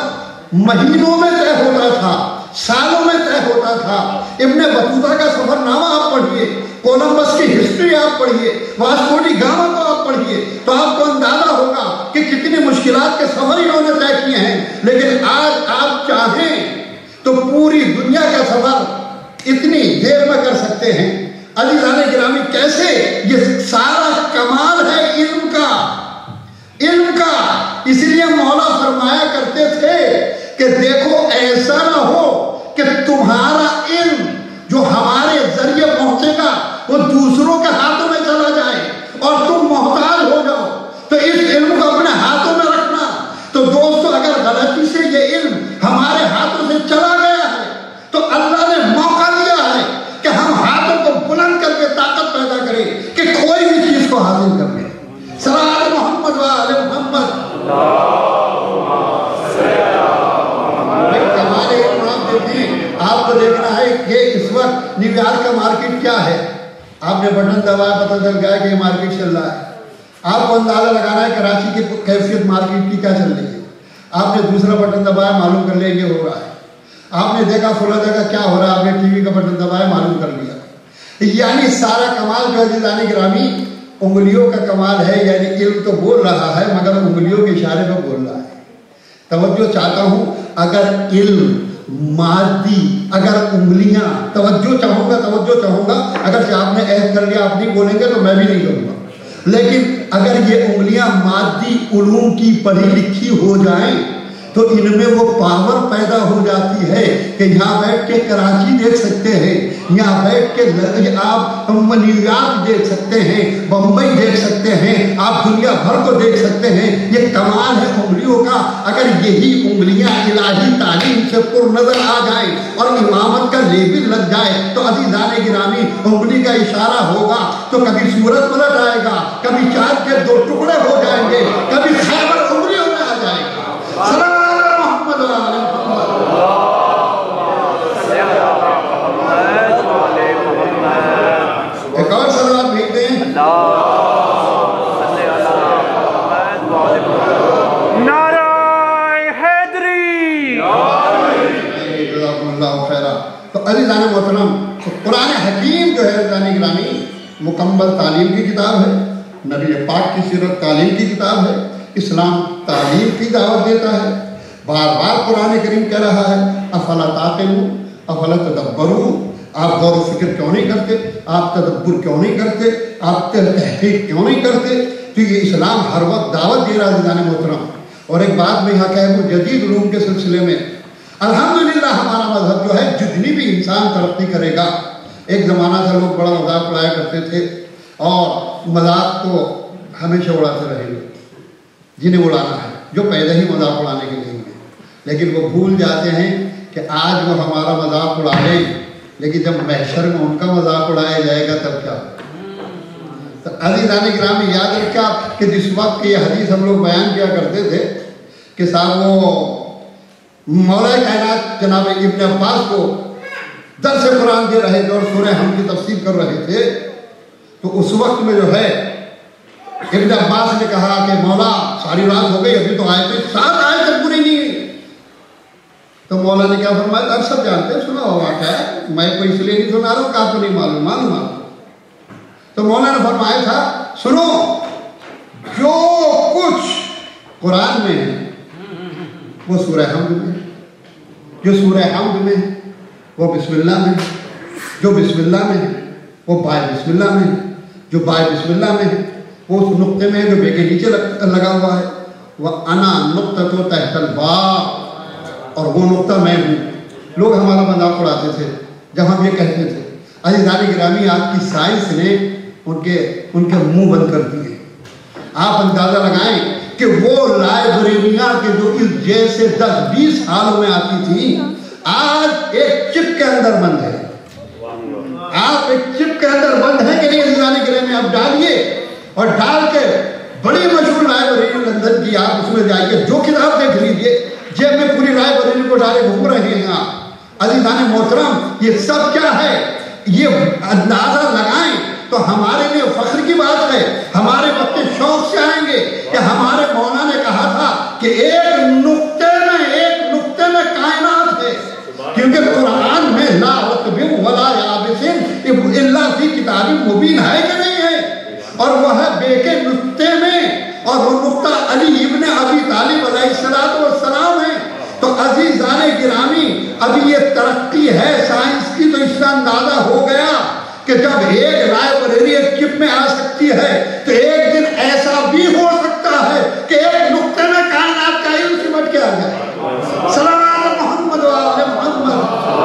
महीनों में तय होता था, सालों में तय होता था। इब्ने बतूता का सफरनामा आप पढ़िए, कोलंबस की हिस्ट्री आप पढ़िए, वास्को डी गामा को आप पढ़िए, तो आपको अंदाजा होगा कि कितनी मुश्किलात के सफर इन्होंने तय किए हैं। लेकिन आज आप चाहें तो पूरी दुनिया का सफर इतनी देर में कर सकते हैं। अज़ीज़ाने गिरामी, कैसे ये सारा कमाल है इल्म का, इल्म का। इसलिए मौला फरमाया करते थे कि देखो ऐसा ना हो कि तुम्हारा इल्म जो हमारे जरिए पहुंचेगा वो दूसरों के हाथों में चला जाए और तुम मोहताज हो जाओ। तो इस इल्म को अपने हाथों में रखना। तो दोस्तों, अगर गलती से ये इल्म हमारे हाथों से चला गया है तो अल्लाह ने मौका दिया है कि हम हाथों को बुलंद करके ताकत पैदा करें कि कोई भी चीज को हासिल कर ले। सलात मोहम्मद व आले मोहम्मद। हमारे इमाम देखें, आपको देखना है कि इस वक्त न्यूयॉर्क का मार्केट क्या है। आपने बटन दबाया, पता चल गया कि ये मार्केट चल रहा है। आपको अंदाजा लगाना है कराची की कैफियत मार्केट की क्या चल रही है। आपने दूसरा बटन दबाया, मालूम कर लिया ये हो रहा है। आपने देखा फला जगह क्या हो रहा है, आपने टीवी का बटन दबाया, मालूम कर लिया। यानी सारा कमाल जो अज़ीज़ाने गिरामी उंगलियों का कमाल है। यानी इल्म तो बोल रहा है मगर उंगलियों के इशारे पर बोल रहा है। तवज्जो चाहता हूं, अगर इल्म मादी, अगर उंगलियां, तवज्जो चाहूंगा तवज्जो चाहूंगा अगर आपने ऐड कर लिया आप नहीं बोलेंगे तो मैं भी नहीं करूंगा। लेकिन अगर ये उंगलियां मादी उलूम की पढ़ी लिखी हो जाएं तो इनमें वो पावर पैदा हो जाती है कि यहाँ बैठ के कराची देख सकते हैं, यहाँ बैठ के आप न्यूयॉर्क देख सकते हैं, बम्बई देख सकते हैं, आप दुनिया भर को देख सकते हैं। ये कमाल है उंगलियों का। अगर यही उंगलियां इलाही तालीम से पुर नजर आ जाए और इमामत का लेबिल लग जाए तो अज़ीज़ाने गिरामी उंगली का इशारा होगा तो कभी सूरज पलट आएगा, कभी चाँद के दो टुकड़े हो जाएंगे, कभी खैबर उंगलियों में आ जाएगा। एक और सलावत भेजते हैं। नाराए हैदरी। तो अज़ीज़ाने मोहतरम, तो कुरान हकीम जो है अज़ीज़ाने गिरामी मुकम्मल तालीम की किताब है, नबी पाक की सीरत तालीम की किताब है, इस्लाम तालीम की दावत देता है। बार बार कुरान करीम कह रहा है अफला ताक़िलून, अफला तदब्बरून, आप गौर फिक्र क्यों नहीं करते, आप तदब्बुर क्यों नहीं करते, आप तहक़ीक़ क्यों नहीं करते। तो ये इस्लाम हर वक्त दावत दे रहा है अज़ीज़ाने मोहतरम। और एक बात मैं यहाँ कह दूँ, जदीद उलूम के सिलसिले में अल्हम्दुलिल्लाह हमारा मजहब जो है जितनी भी इंसान तरक्की करेगा, एक ज़माना था लोग बड़ा मजाक उड़ाया करते थे और मजाक को हमेशा उड़ाते रहेंगे जिन्हें उड़ाना है, जो पैदा ही मजाक उड़ाने के लिए हैं। लेकिन वो भूल जाते हैं कि आज वो हमारा मजाक उड़ा ले, लेकिन जब महशर में उनका मजाक उड़ाया जाएगा तब क्या। तो अज़ीज़ाने गिरामी याद रखा कि जिस वक्त ये हदीस हम लोग बयान किया करते थे कि साहब वो मौला कायनात जनाब इब्न अब्बास को दर्स कुरान दे रहे थे और सूरह हम की तफसीर कर रहे थे, तो उस वक्त में जो है इब्न अब्बास ने कहा कि मौला सारी रात हो गई, अभी तो आए थे सात आए तक पूरी नहीं हुई। तो मौला ने क्या फरमाया, अब सब जानते हैं, सुना होगा क्या है, मैं कोई इसलिए नहीं सुना रहा हूँ, आपको नहीं मालूम, मालूम मालूम। तो मौला ने फरमाया था, सुनो जो कुछ कुरान में है वो सूरह हमद में है, जो सूरह हमद में है वो बिस्मिल्लाह में है, जो बिस्मिल्लाह में है वो बाय बिस्मिल्लाह में है, जो बाय बिस्मिल्लाह में है वो उस नुक्ते में है जो बे के नीचे लगा हुआ है। वह अना नुक्ता तो तहतल बाब, और वो नुक्ता मैं हूँ। लोग हमारा मजाक उड़ाते थे जब हम ये कहते थे। अज़ीज़ाने गिरामी आज की साइंस ने उनके उनके मुंह बंद कर दिए। आप अंदाजा लगाएं कि वो लाइब्रेरियां के जो इस जेल से दस बीस सालों में आती थी, आज एक चिप के अंदर बंद है। आप एक चिप के अंदर बंद है कि नहीं अज़ीज़ाने गिरामी, आप डालिए और डाल के बड़ी मशहूर लाइब्रेरी लंदन की, आप उसमें जाइए, जो किताब देख लीजिए, जेब में पूरी लाइब्रेरी को डाले घूम रहे हैं आप। अज़ीज़ाने मोहतरम, ये सब क्या है, ये अंदाजा लगाएं तो हमारे लिए फख्र की बात है। हमारे बच्चे शौक से आएंगे कि हमारे मौलाना ने कहा था कि एक नुक्ते में एक नुक्ते किताबी मुबीन है कि नहीं है, और वह बेके नुक्ते में, और वो नुक्ता अली इब्न अबी तालिब अलैहिस्सलाम है। तो अजीज़ाने गिरामी, अभी ये तरक्की है साइंस की, तो इसका अंदाजा हो गया कि जब एक राय बरेली एक चिप में आ सकती है, तो एक दिन ऐसा भी हो सकता है कि एक नुक्ते में कायनात का इल्म सिमट के आ जाए। सल्लल्लाहु मोहम्मद व आले मोहम्मद।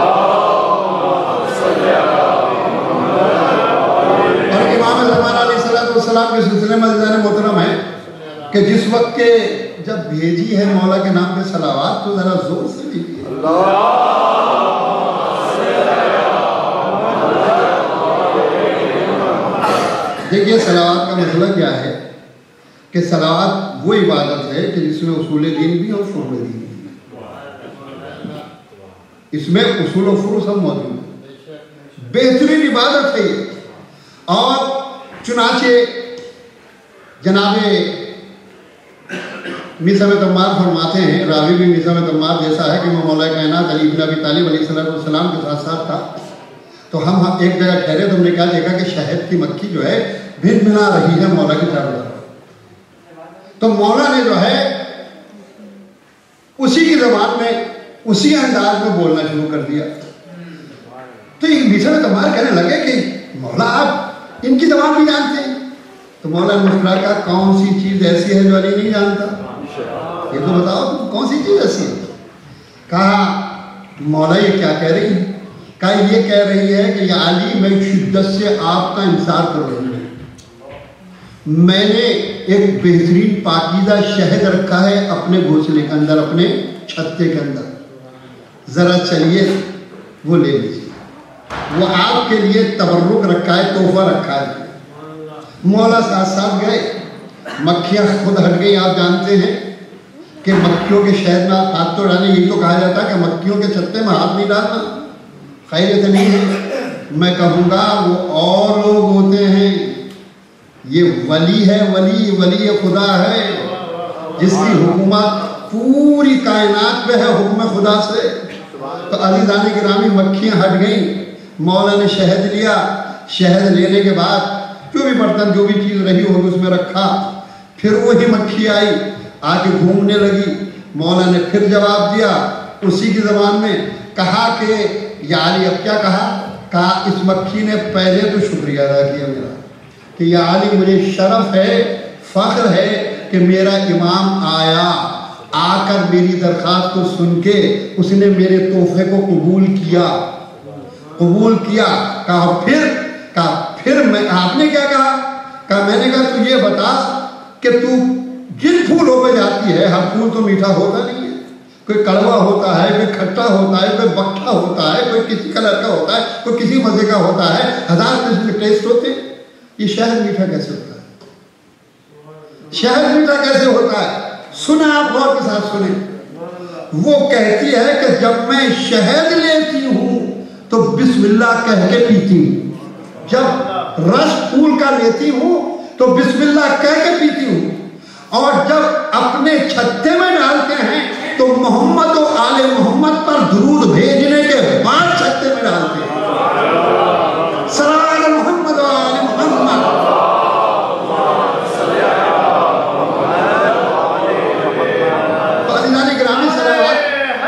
और इमाम ज़माना अलैहिस्सलाम के सिलसिले में अज़ीज़ाने मोहतरम है कि जिस वक्त के जब भेजी है मौला के नाम पे सलावात, तो जरा जोर से लीजिए। देखिए सलावात का मतलब क्या है कि सलावात वो इबादत है कि जिसमें उसूल दीन भी और फुरूअ दीन भी। इसमें उसूल और फुरूअ सब मौजूद है, बेहतरीन इबादत है ये। और चुनाचे जनाबे मिसा में तम्मार फरमाते हैं, रावी भी मिसा में तम्मार जैसा है कि मैं मौला कायनात अली इब्न अबी तालिब अलैहिस्सलाम के साथ साथ था। तो हम एक जगह ठहरे तो हमने क्या देखा कि शहद की मक्खी जो है भिन भिना रही है मौला की चारों तरफ। तो मौला ने जो है उसी की ज़बान में उसी अंदाज में बोलना शुरू कर दिया। तो एक मिसा में तम्मार कहने लगे कि मौला आप इनकी ज़बान भी जानते हैं? तो मौला ने मुस्कुरा कहा, कौन सी चीज़ ऐसी है जो अली नहीं जानता, ये तो बताओ कौन सी चीज़ ऐसी है। कहा मौला ये क्या कह रही है? कहा ये कह रही है कि या अली मैं शिद्दत से आपका इंतजार कर रही हूँ, मैंने एक बेहतरीन पाकीज़ा शहद रखा है अपने घोंसले के अंदर, अपने छत्ते के अंदर, ज़रा चलिए वो ले लीजिए, वो आपके लिए तबर्रुक रखा है, तोहफा रखा है। मौला साथ साथ गए, मक्खियाँ खुद हट गई। आप जानते हैं कि मक्खियों के शहद में आप हाथ तो डालें, यही तो कहा जाता है कि मक्खियों के छत्ते में हाथ नहीं डालना, खैरियत नहीं है। मैं कहूँगा वो और लोग होते हैं, ये वली है, वली वली खुदा है जिसकी हुकूमत पूरी कायनात पे है हुक्म खुदा से। तो अज़ीज़ाने गिरामी मक्खियाँ हट गईं, मौला ने शहद लिया, शहद लेने के बाद जो भी बर्तन जो भी चीज़ रही होगी उसमें रखा, फिर वही मक्खी आई आके घूमने लगी। मौला ने फिर जवाब दिया उसी की ज़बान में, कहा कि यार अब क्या कहा? कहा इस मक्खी ने पहले तो शुक्रिया अदा किया मेरा कि या अली मुझे शरफ है, फ़ख्र है कि मेरा इमाम आया, आकर मेरी दरख्वास्त को सुन के उसने मेरे तोहफे को कबूल किया कबूल किया। कहा फिर कहा फिर मैं आपने क्या कहा? कहा मैंने कहा तू ये बता कि तू जिन फूलों पे जाती है, हर फूल तो मीठा होता नहीं है, कोई कड़वा होता है, कोई खट्टा होता है, कोई बट्टा होता है, कोई किसी कलर का होता है, कोई किसी मजे का होता है, हजार किस्म के टेस्ट होते हैं। ये शहद मीठा कैसे होता है? शहद मीठा कैसे होता है? सुना आप गौर के साथ सुने। वो कहती है कि जब मैं शहद लेती हूं तो बिस्मिल्लाह कह के पीती हूं, जब रस फूल का लेती हूं तो बिस्मिल्लाह कह के पीती हूं, और जब अपने छत्ते में डालते हैं तो मोहम्मद और आले मोहम्मद पर दुरूद भेजने के बाद छत्ते में डालते हैं। सल्लल्लाहु मोहम्मद और आले मोहम्मद। तो अज़ीज़ाने गिरामी सलावत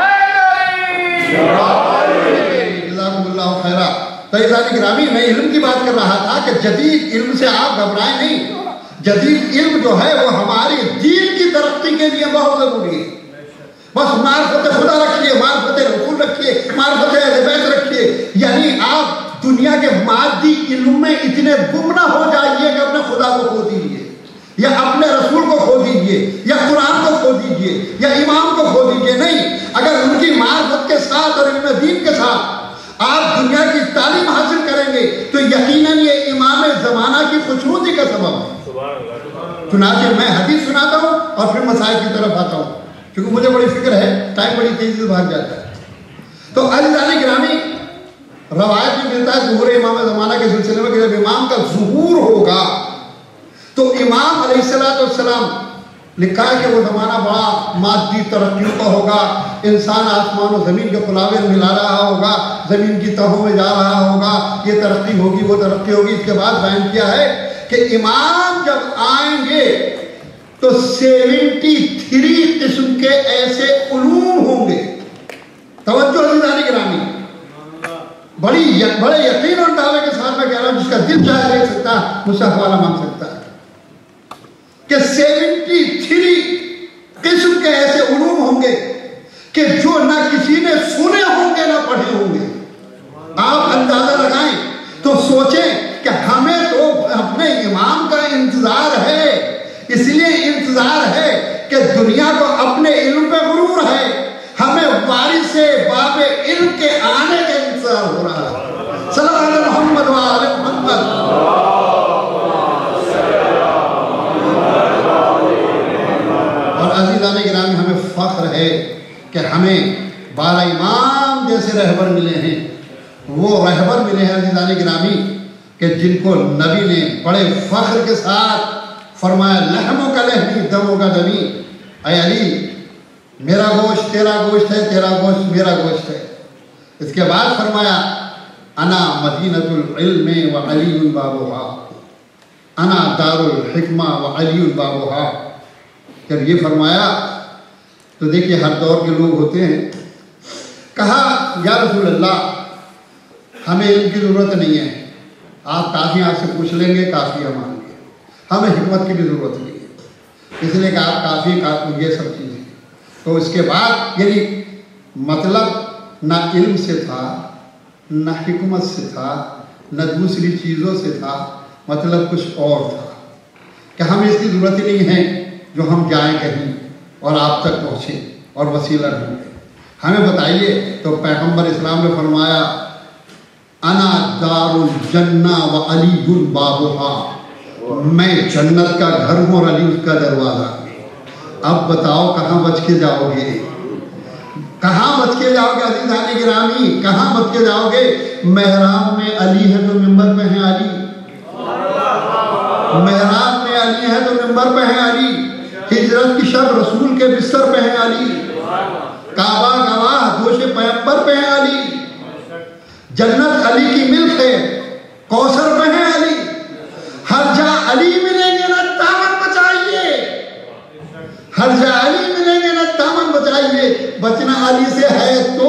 जज़ाकुमुल्लाहु खैरा। तो अज़ीज़ाने गिरामी मैं इल्म की बात कर रहा था कि जदीद इल्म से आप घबराएं नहीं। जदीद इल्म जो है वो हमारी दीन की तरक्की के लिए बहुत जरूरी है। बस मार्फत खुदा रखिए, मार्फत रसूल रखिए, मार्फत अहले बैत रखिए, यानी आप दुनिया के मादी इल्म में इतने गुम ना हो जाइए कि अपने खुदा को खो दीजिए, या अपने रसूल को खो दीजिए, या कुरान को खो दीजिए, या इमाम को खो दीजिए। नहीं, अगर उनकी मार्फत के साथ और इल्म दीन के साथ आप दुनिया की तालीम हासिल करेंगे तो यकीनन ये इमाम ज़माना की खुशनुदी का सबब है। चुनाचे मैं हदीस सुनाता हूँ और फिर मसाइल की तरफ आता हूँ, क्योंकि मुझे बड़ी फिक्र है, टाइम बड़ी तेजी से भाग जाता है। तो अज़ीज़ाने गिरामी रवायत में मिलता है ज़ुहूर इमाम ज़माना के सिलसिले में कि जब इमाम का ज़ुहूर होगा तो इमाम अलैहिस्सलाम लिखा है कि वो ज़माना बड़ा मादी तरक्की का होगा, इंसान आसमान और ज़मीन के खुलावे मिला रहा होगा, ज़मीन की तहों में जा रहा होगा, ये तरक्की होगी वो तरक्की होगी। इसके बाद बयान किया है कि इमाम जब आएंगे तो सेवेंटी थ्री किस्म के ऐसे उलूम होंगे। तवज्जो अज़ीज़ान गिरामी, बड़ी यक, बड़े यकीन और दावे के साथ मैं कह रहा हूँ, जिसका दिल चाहे देख सकता है, मुझसे हवाला मांग सकता है कि सेवेंटी थ्री किस्म के ऐसे उलूम होंगे कि जो ना किसी ने सुने होंगे ना पढ़े होंगे। आप अंदाजा लगाएं तो सोचें कि हमें तो अपने इमाम का इंतजार है, इसलिए इंतजार है कि दुनिया को अपने इल्म पे गुरूर है, हमें वारिस बाबे इल्म के आने का इंतजार हो रहा है। सल्लल्लाहु अलैहि मोहम्मद व आले मोहम्मद। और अज़ीज़ान गिरामी, हमें फख्र है कि हमें बारह इमाम जैसे रहबर मिले हैं। वो रहबर मिले हैं अज़ीज़ान गिरामी कि जिनको नबी ने बड़े फख्र के साथ फरमाया, लहमों का लहमी दमों का दमी। ऐ अली, मेरा गोश्त तेरा गोश्त है, तेरा गोश्त मेरा गोश्त है। इसके बाद फरमाया, अना मदीनतुल इल्म व अलीयुल बाबुहा, अना दारुल हिकमा व अलीयुल बाबुहा। जब ये फरमाया तो देखिए हर दौर के लोग होते हैं। कहा, या रसूल अल्लाह, हमें इल्म की ज़रूरत नहीं है, आप काफ़ी आपसे पूछ लेंगे, काफ़ी हम आएंगे, हमें हिकमत की भी ज़रूरत नहीं है, इसलिए कि आप काफ़ी का ये सब चीज़ें। तो इसके बाद यानी मतलब ना इल्म से था, ना हिकमत से था, न दूसरी चीज़ों से था, मतलब कुछ और था कि हमें इसकी ज़रूरत ही नहीं है जो हम जाएं कहीं और आप तक पहुँचें और वसीला ढूंढें। हमें बताइए। तो पैगम्बर इस्लाम ने फरमाया, अना दारुल जन्ना व अलीयुल बाबुहा, मैं जन्नत का घर हूँ और अली उसका दरवाज़ा। अब बताओ कहाँ बच के जाओगे, कहाँ बच के जाओगे अज़ीज़ान गिरामी, कहाँ बच के जाओगे? मेहराब में अली है तो मिंबर पे है अली, मेहराब में अली है तो मिंबर पे है अली, हिजरत की शब रसूल के बिस्तर पे है अली, काबा गवाह दोषे पैगंबर पे है अली, जन्नत अली की मिल्क है, कौसर पे है अली। हर जा अली मिलेंगे ना दामन बचाइए, हर जा अली मिलेंगे ना दामन बचाइए, बचना अली से है तो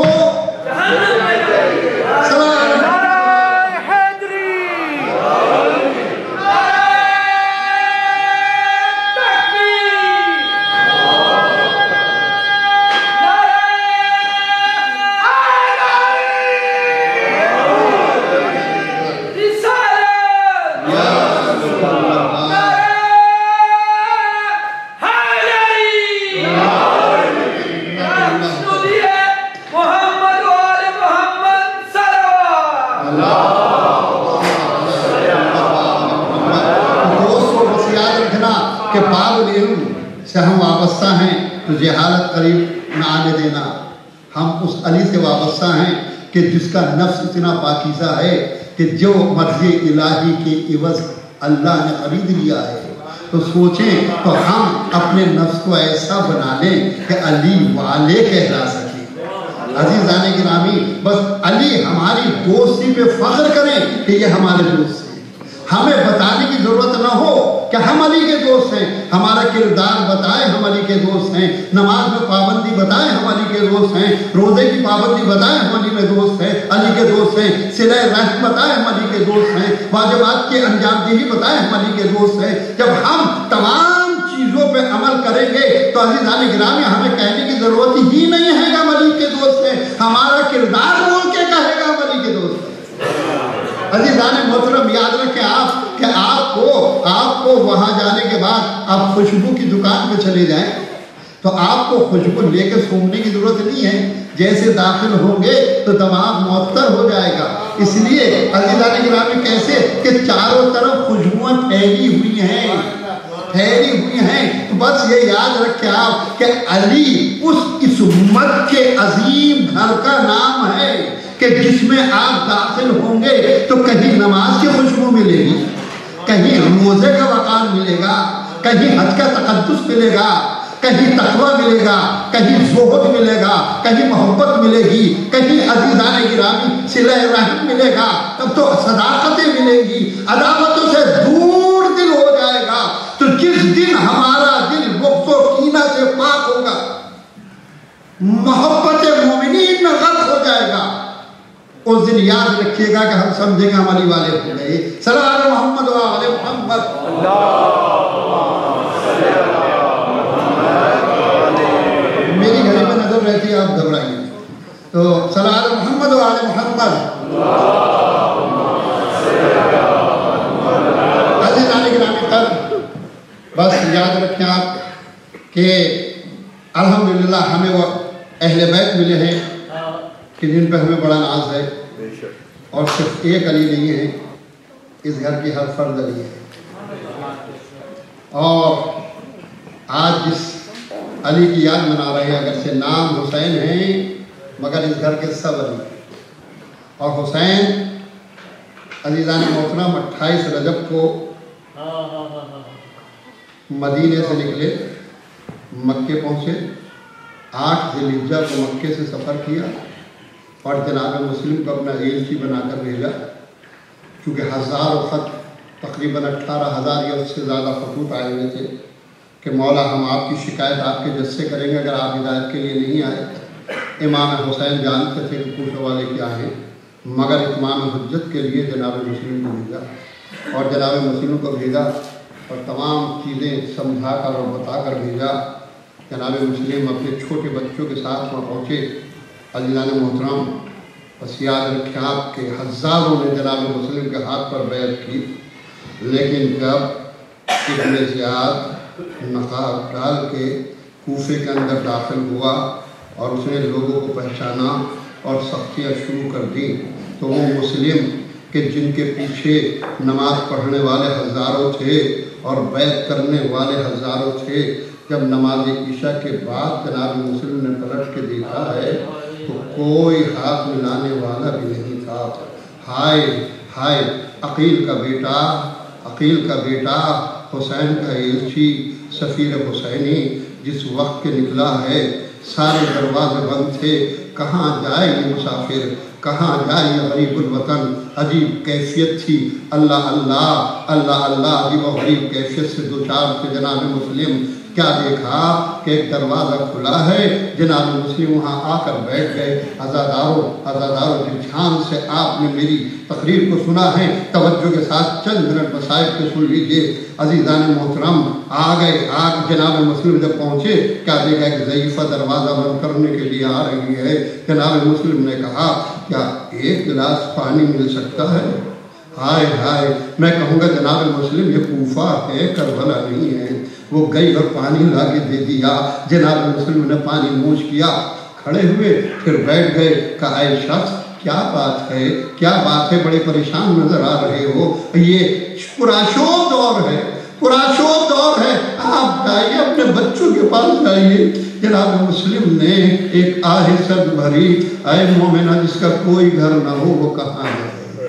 कि बाबुल इल्म से हम वाबस्ता हैं तो जहालत करीब न आने देना। हम उस अली से वाबस्ता हैं कि जिसका नफ्स इतना पाकीज़ा है कि जो मर्ज़ी इलाही के इवज़ अल्लाह ने खरीद लिया है। तो सोचें तो हम अपने नफ्स को ऐसा बना लें कि अली वाले कहला सकें। अज़ीज़ान गिरामी, बस अली हमारी दोस्ती पे फ़ख्र करें कि ये हमारे दोस्त हैं, हमें बताने की ज़रूरत ना हो कि हम अली के दोस्त हैं। हमारा किरदार बताएं हम अली के दोस्त हैं, नमाज में पाबंदी बताएं हम अली के दोस्त हैं, रोज़े की पाबंदी बताएं हम अली में दोस्त हैं, अली के दोस्त हैं, सिले रहम बताएं हम अली के दोस्त हैं, वाजिबात के अंजामदेही बताएं हम अली के दोस्त हैं। जब हम तमाम चीज़ों पे अमल करेंगे तो अज़ीज़ान गिरामी, हमें कहने की ज़रूरत ही नहीं है कि हम अली के दोस्त हैं, हमारा किरदार बोल के कहेगा हम अली के दोस्त हैं। अज़ीज़ान मोहतरम, याद रखें आप कि आपको आपको वहाँ जाने के बाद आप खुशबू की दुकान पे चले जाएं तो आपको खुशबू लेकर सूंघने की ज़रूरत नहीं है, जैसे दाखिल होंगे तो दिमाग मुअत्तर हो जाएगा। इसलिए अज़ीज़ान गिरामी कैसे कि चारों तरफ खुशबुएं फैली हुई हैं, फैली हुई हैं। तो बस ये याद रखें आप कि अली उस इस उम्मत के अजीम घर का नाम है कि जिसमें आप दाखिल होंगे तो कहीं नमाज की खुशबू मिलेगी, कहीं रोज़े का वक़ार मिलेगा, کہیں حج کا تقدس ملے گا، کہیں تقوی ملے گا، کہیں زہد ملے گا، کہیں محبت ملے گی، کہیں عزیزان گرامی صلہ رحم ملے گا، تب تو صداقتیں ملیں گی، عداوتوں سے دور دل ہو جائے گا۔ تو جس دن ہمارا دل بغض و کینہ سے پاک ہوگا، محبت مومنین میں غرق ہو جائے گا، اس دن یاد رکھیے گا کہ ہم سمجھیں گے ہم علی والے ہو گئے۔ صلی اللہ علیہ محمد و علیہ محمد۔ میری گھڑی میں نظر رہتی ہے، آپ گھبرائیے۔ تو صلی اللہ علیہ محمد و علیہ محمد۔ عزیزان گرامی قدر، بس یاد رکھیں آپ کہ الحمدللہ ہمیں وہ اہل بیت ملے ہیں کہ جن پہ ہمیں بڑا ناز ہے، اور صرف ایک علی نہیں ہے، اس گھر کی ہر فرد علی ہے۔ اور آج جس علی کی یاد منا رہے ہیں، اگرچہ نام حسین ہیں مگر اس گھر کے سب علی ہیں۔ اور حسین عزیزان محترم اٹھائیس رجب کو مدینے سے نکلے، مکے پہنچے، آٹھ ذی الحجہ کو مکے سے سفر کیا اور جناب مسلم کو اپنا ایلچی بنا کر بھیجا، کیونکہ ہزار خط، تقریباً اٹھارہ ہزار یا اس سے زیادہ خطوط آئے ہوئے تھے کہ مولا ہم آپ کی شکایت آپ کے جج سے کریں گے اگر آپ ہدایت کے لیے نہیں آئے۔ امام حسین جانتے تھے کہ کوفہ والے کیا ہیں، مگر اتمام حجت کے لیے جناب مسلم کو بھیجا، اور جناب مسلم کو بھیجا اور تمام چیزیں سمجھا کر اور بتا کر بھیجا۔ جناب مسلم اپنے چھوٹے بچوں کے ساتھ وہاں پہنچے۔ عزیزان محترم، بس یاد رکھیں آپ کہ ہزاروں نے جناب مسلم کے ہاتھ پر بیعت کی، لیکن جب ابن زیاد نقاب ڈال کے کوفے کے اندر داخل ہوا اور اس نے لوگوں کو پہچانا اور سختیاں شروع کر دی، تو وہ مسلم کہ جن کے پیچھے نماز پڑھنے والے ہزاروں تھے اور بیعت کرنے والے ہزاروں تھے، جب نماز عشاء کے بعد جناب مسلم نے پلٹ کے دیکھا ہے تو کوئی ہاتھ ملانے والا بھی نہیں تھا۔ ہائے ہائے، عقیل کا بیٹا، عقیل کا بیٹا، حسین کا ایلچی، سفیر حسینی جس وقت کے نکلا ہے، سارے دروازے بند تھے، کہاں جائے یہ مسافر، کہاں جائے یہ غریب الوطن۔ عجیب کیفیت تھی، اللہ اللہ اللہ اللہ، عجیب و غریب کیفیت سے دو چار تھے جناب مسلم۔ کیا دیکھا کہ ایک دروازہ کھلا ہے، جناب مسلم وہاں آ کر بیٹھ گئے۔ عزاداروں عزاداروں جس دھیان سے آپ نے میری تقریر کو سنا ہے، توجہ کے ساتھ چند منٹ مسائل کے سن لیجئے۔ عزیزان محترم، آ گئے آگ جناب مسلم جب پہنچے، کیا دیکھا کہ ضعیفہ دروازہ بند کرنے کے لیے آ رہی ہے۔ جناب مسلم نے کہا کیا ایک گلاس پانی مل سکتا ہے؟ ہائے ہائے، میں کہوں گا جناب مسلم یہ کوفہ ہے، کربلا نہیں ہے۔ وہ گئی اور پانی لا کے دے دیا۔ جناب مسلم نے پانی نوش کیا، کھڑے ہوئے، پھر بیٹھ گئے۔ کہا اے شخص کیا بات ہے، کیا بات ہے، بڑے پریشان نظر آ رہے ہو، یہ پراشوب دور ہے، پراشوب دور ہے، آپ جائیے اپنے بچوں کے پاس جائیے۔ جناب مسلم نے ایک آہ سرد بھری، اے مومنہ جس کا کوئی گھر نہ ہو وہ کہاں ہے؟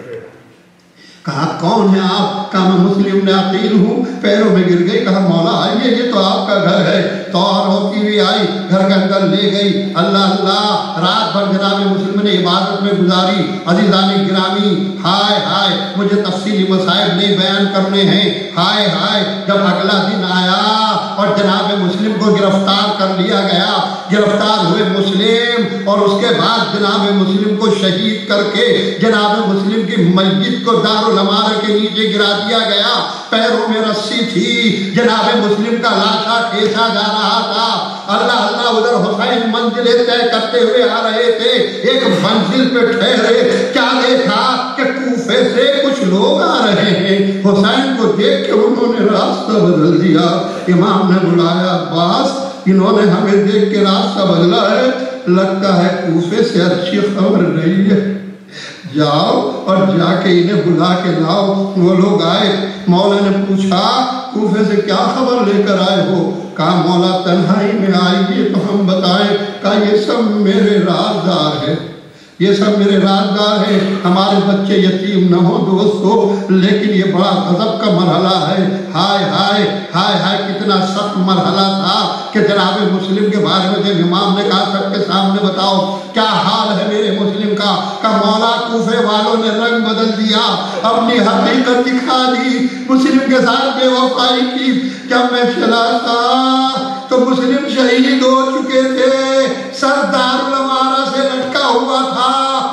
کہا کون ہے آپ؟ کہا میں مسلم نے عقیل ہوں۔ پیروں میں گر گئی، کہا مولا آئیے یہ تو آپ کا گھر ہے۔ طور ہوتی ہوئی آئی، گھر کے اندر لے گئی۔ اللہ اللہ، رات بھر جناب مسلم نے عبادت میں گزاری۔ عزیزان گرامی، ہائے ہائے، مجھے تفصیلی مسائل نہیں بیان کرنے ہیں۔ ہائے ہائے، جب اگلا دن آیا اور جناب مسلم کو گرفتار کر لیا گیا، گرفتار ہوئے مسلم، اور اس کے بعد جناب مسلم کو شہید کر کے جناب مسلم کی مسجد کو دار الامارہ کے نیچے گرا دیا گیا۔ پیروں میں رسی تھی، جناب مسلم کا لاشا کھینچا جا رہا تھا۔ اللہ اللہ، ادھر حسین منزلیں طے کرتے ہوئے آ رہے تھے، ایک منزل پہ ٹھہرے، کیا دیکھا کہ کوفے سے کچھ لوگ آ رہے ہیں۔ حسین کو دیکھ کے انہوں نے راستہ بدل دیا۔ امام نے بلایا عباس، انہوں نے ہمیں دیکھ کے راستہ بدلا ہے، لگتا ہے کوفے سے اچھی خبر نہیں ہے، جاؤ اور جا کے انہیں بلا کے لاؤ۔ وہ لوگ آئے، مولا نے پوچھا کوفے سے کیا خبر لے کر آئے ہو؟ کہا مولا تنہائی میں آئیے تو ہم بتائیں۔ کہا یہ سب میرے رازدار ہیں، یہ سب میرے رازدار ہیں. ہمارے بچے یتیم نہ ہو دوستو، لیکن یہ بڑا غضب کا مرحلہ ہے. ہائے ہائے ہائے ہائے کتنا سخت مرحلہ تھا کہ جناب مسلم کے بارے میں جب امام نے کہا سب کے سامنے بتاؤ کیا حال ہے میرے مسلم کا، کہ مولا کوفے والوں نے رنگ بدل دیا، اپنی حقیقت دکھا دی، مسلم کے ساتھ بے وفائی کی. جب میں چلا تھا تو مسلم شہید ہو چکے تھے، سر دارالمارا سے لٹکا ہوا تھا،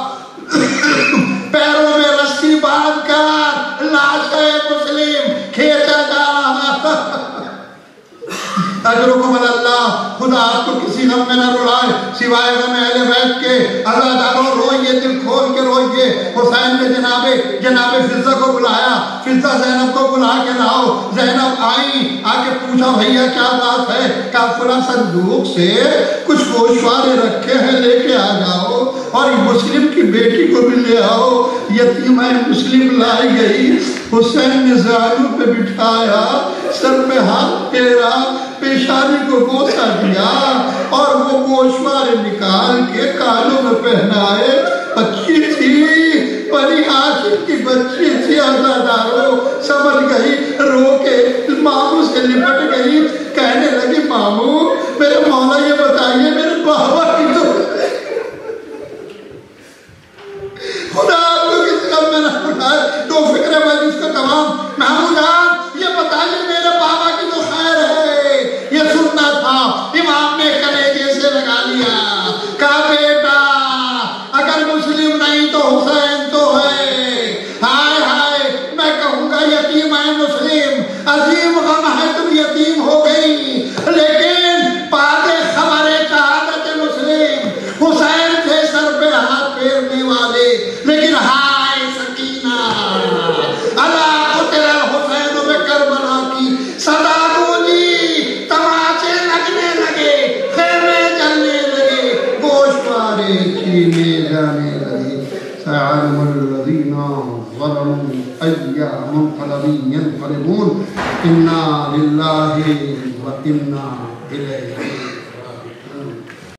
پیروں میں رسی باندھ کر لاش مسلم کھینچا جا رہا تھا. اجرکم اللہ، خدا آپ کو کسی غم میں نہ رلائے سوائے غم اہل بیت کے. عزاداروں روئیے، دل کھول کے روئیے. حسین نے جناب جناب فضہ کو بلایا، فضہ زینب کو بلا کے لاؤ. زینب آئیں، آ کے پوچھا بھیا کیا بات ہے؟ کہا فلاں صندوق سے کچھ گوشوارے رکھے ہیں، لے کے آ جاؤ، اور مسلم کی بیٹی کو بھی لے آؤ. یتیمہ مسلم لائی گئی. حسین نے زانوں پہ بٹھایا، سر پہ ہاتھ پھیرا، پیشانی کو بوسہ دیا، اور وہ گوشوارے نکال کے کانوں میں پہنائے. بچی تھی، بڑی عاشق کی بچی تھی. عزاداروں سمجھ گئی، رو کے ماموں سے لپٹ گئی، کہنے لگی ماموں میرے مولا یہ بتائیے میرے بابا کی تو خدا آپ کو کسی غم میں نہ اٹھائے. تو فکر مجلس کا تمام ماموں جان یہ بتائیے میرے بابا کی تو خیر ہے. یہ سننا تھا، امام نے کلیجے سے لگا لیا. کہا بیٹا اگر مسلم نہیں تو حسین تو ہے. ہائے ہائے میں کہوں گا یتیم ہے مسلم، عظیم غم ہے تم یتیم ہو گئی، لیکن پاتے خبر شہادت مسلم حسین تھے سر پہ ہاتھ پھیرنے والے. لیکن ہائے سکینہ اللہ قتل الحسین میں کربلا کی صدا گونجی، تماچے لگنے لگے، خیمے جلنے لگے، گوشوارے چھینے جانے لگے. سيعلم الذين ظلموا أي منقلب ينقلبون. إنا لله وإنا إليه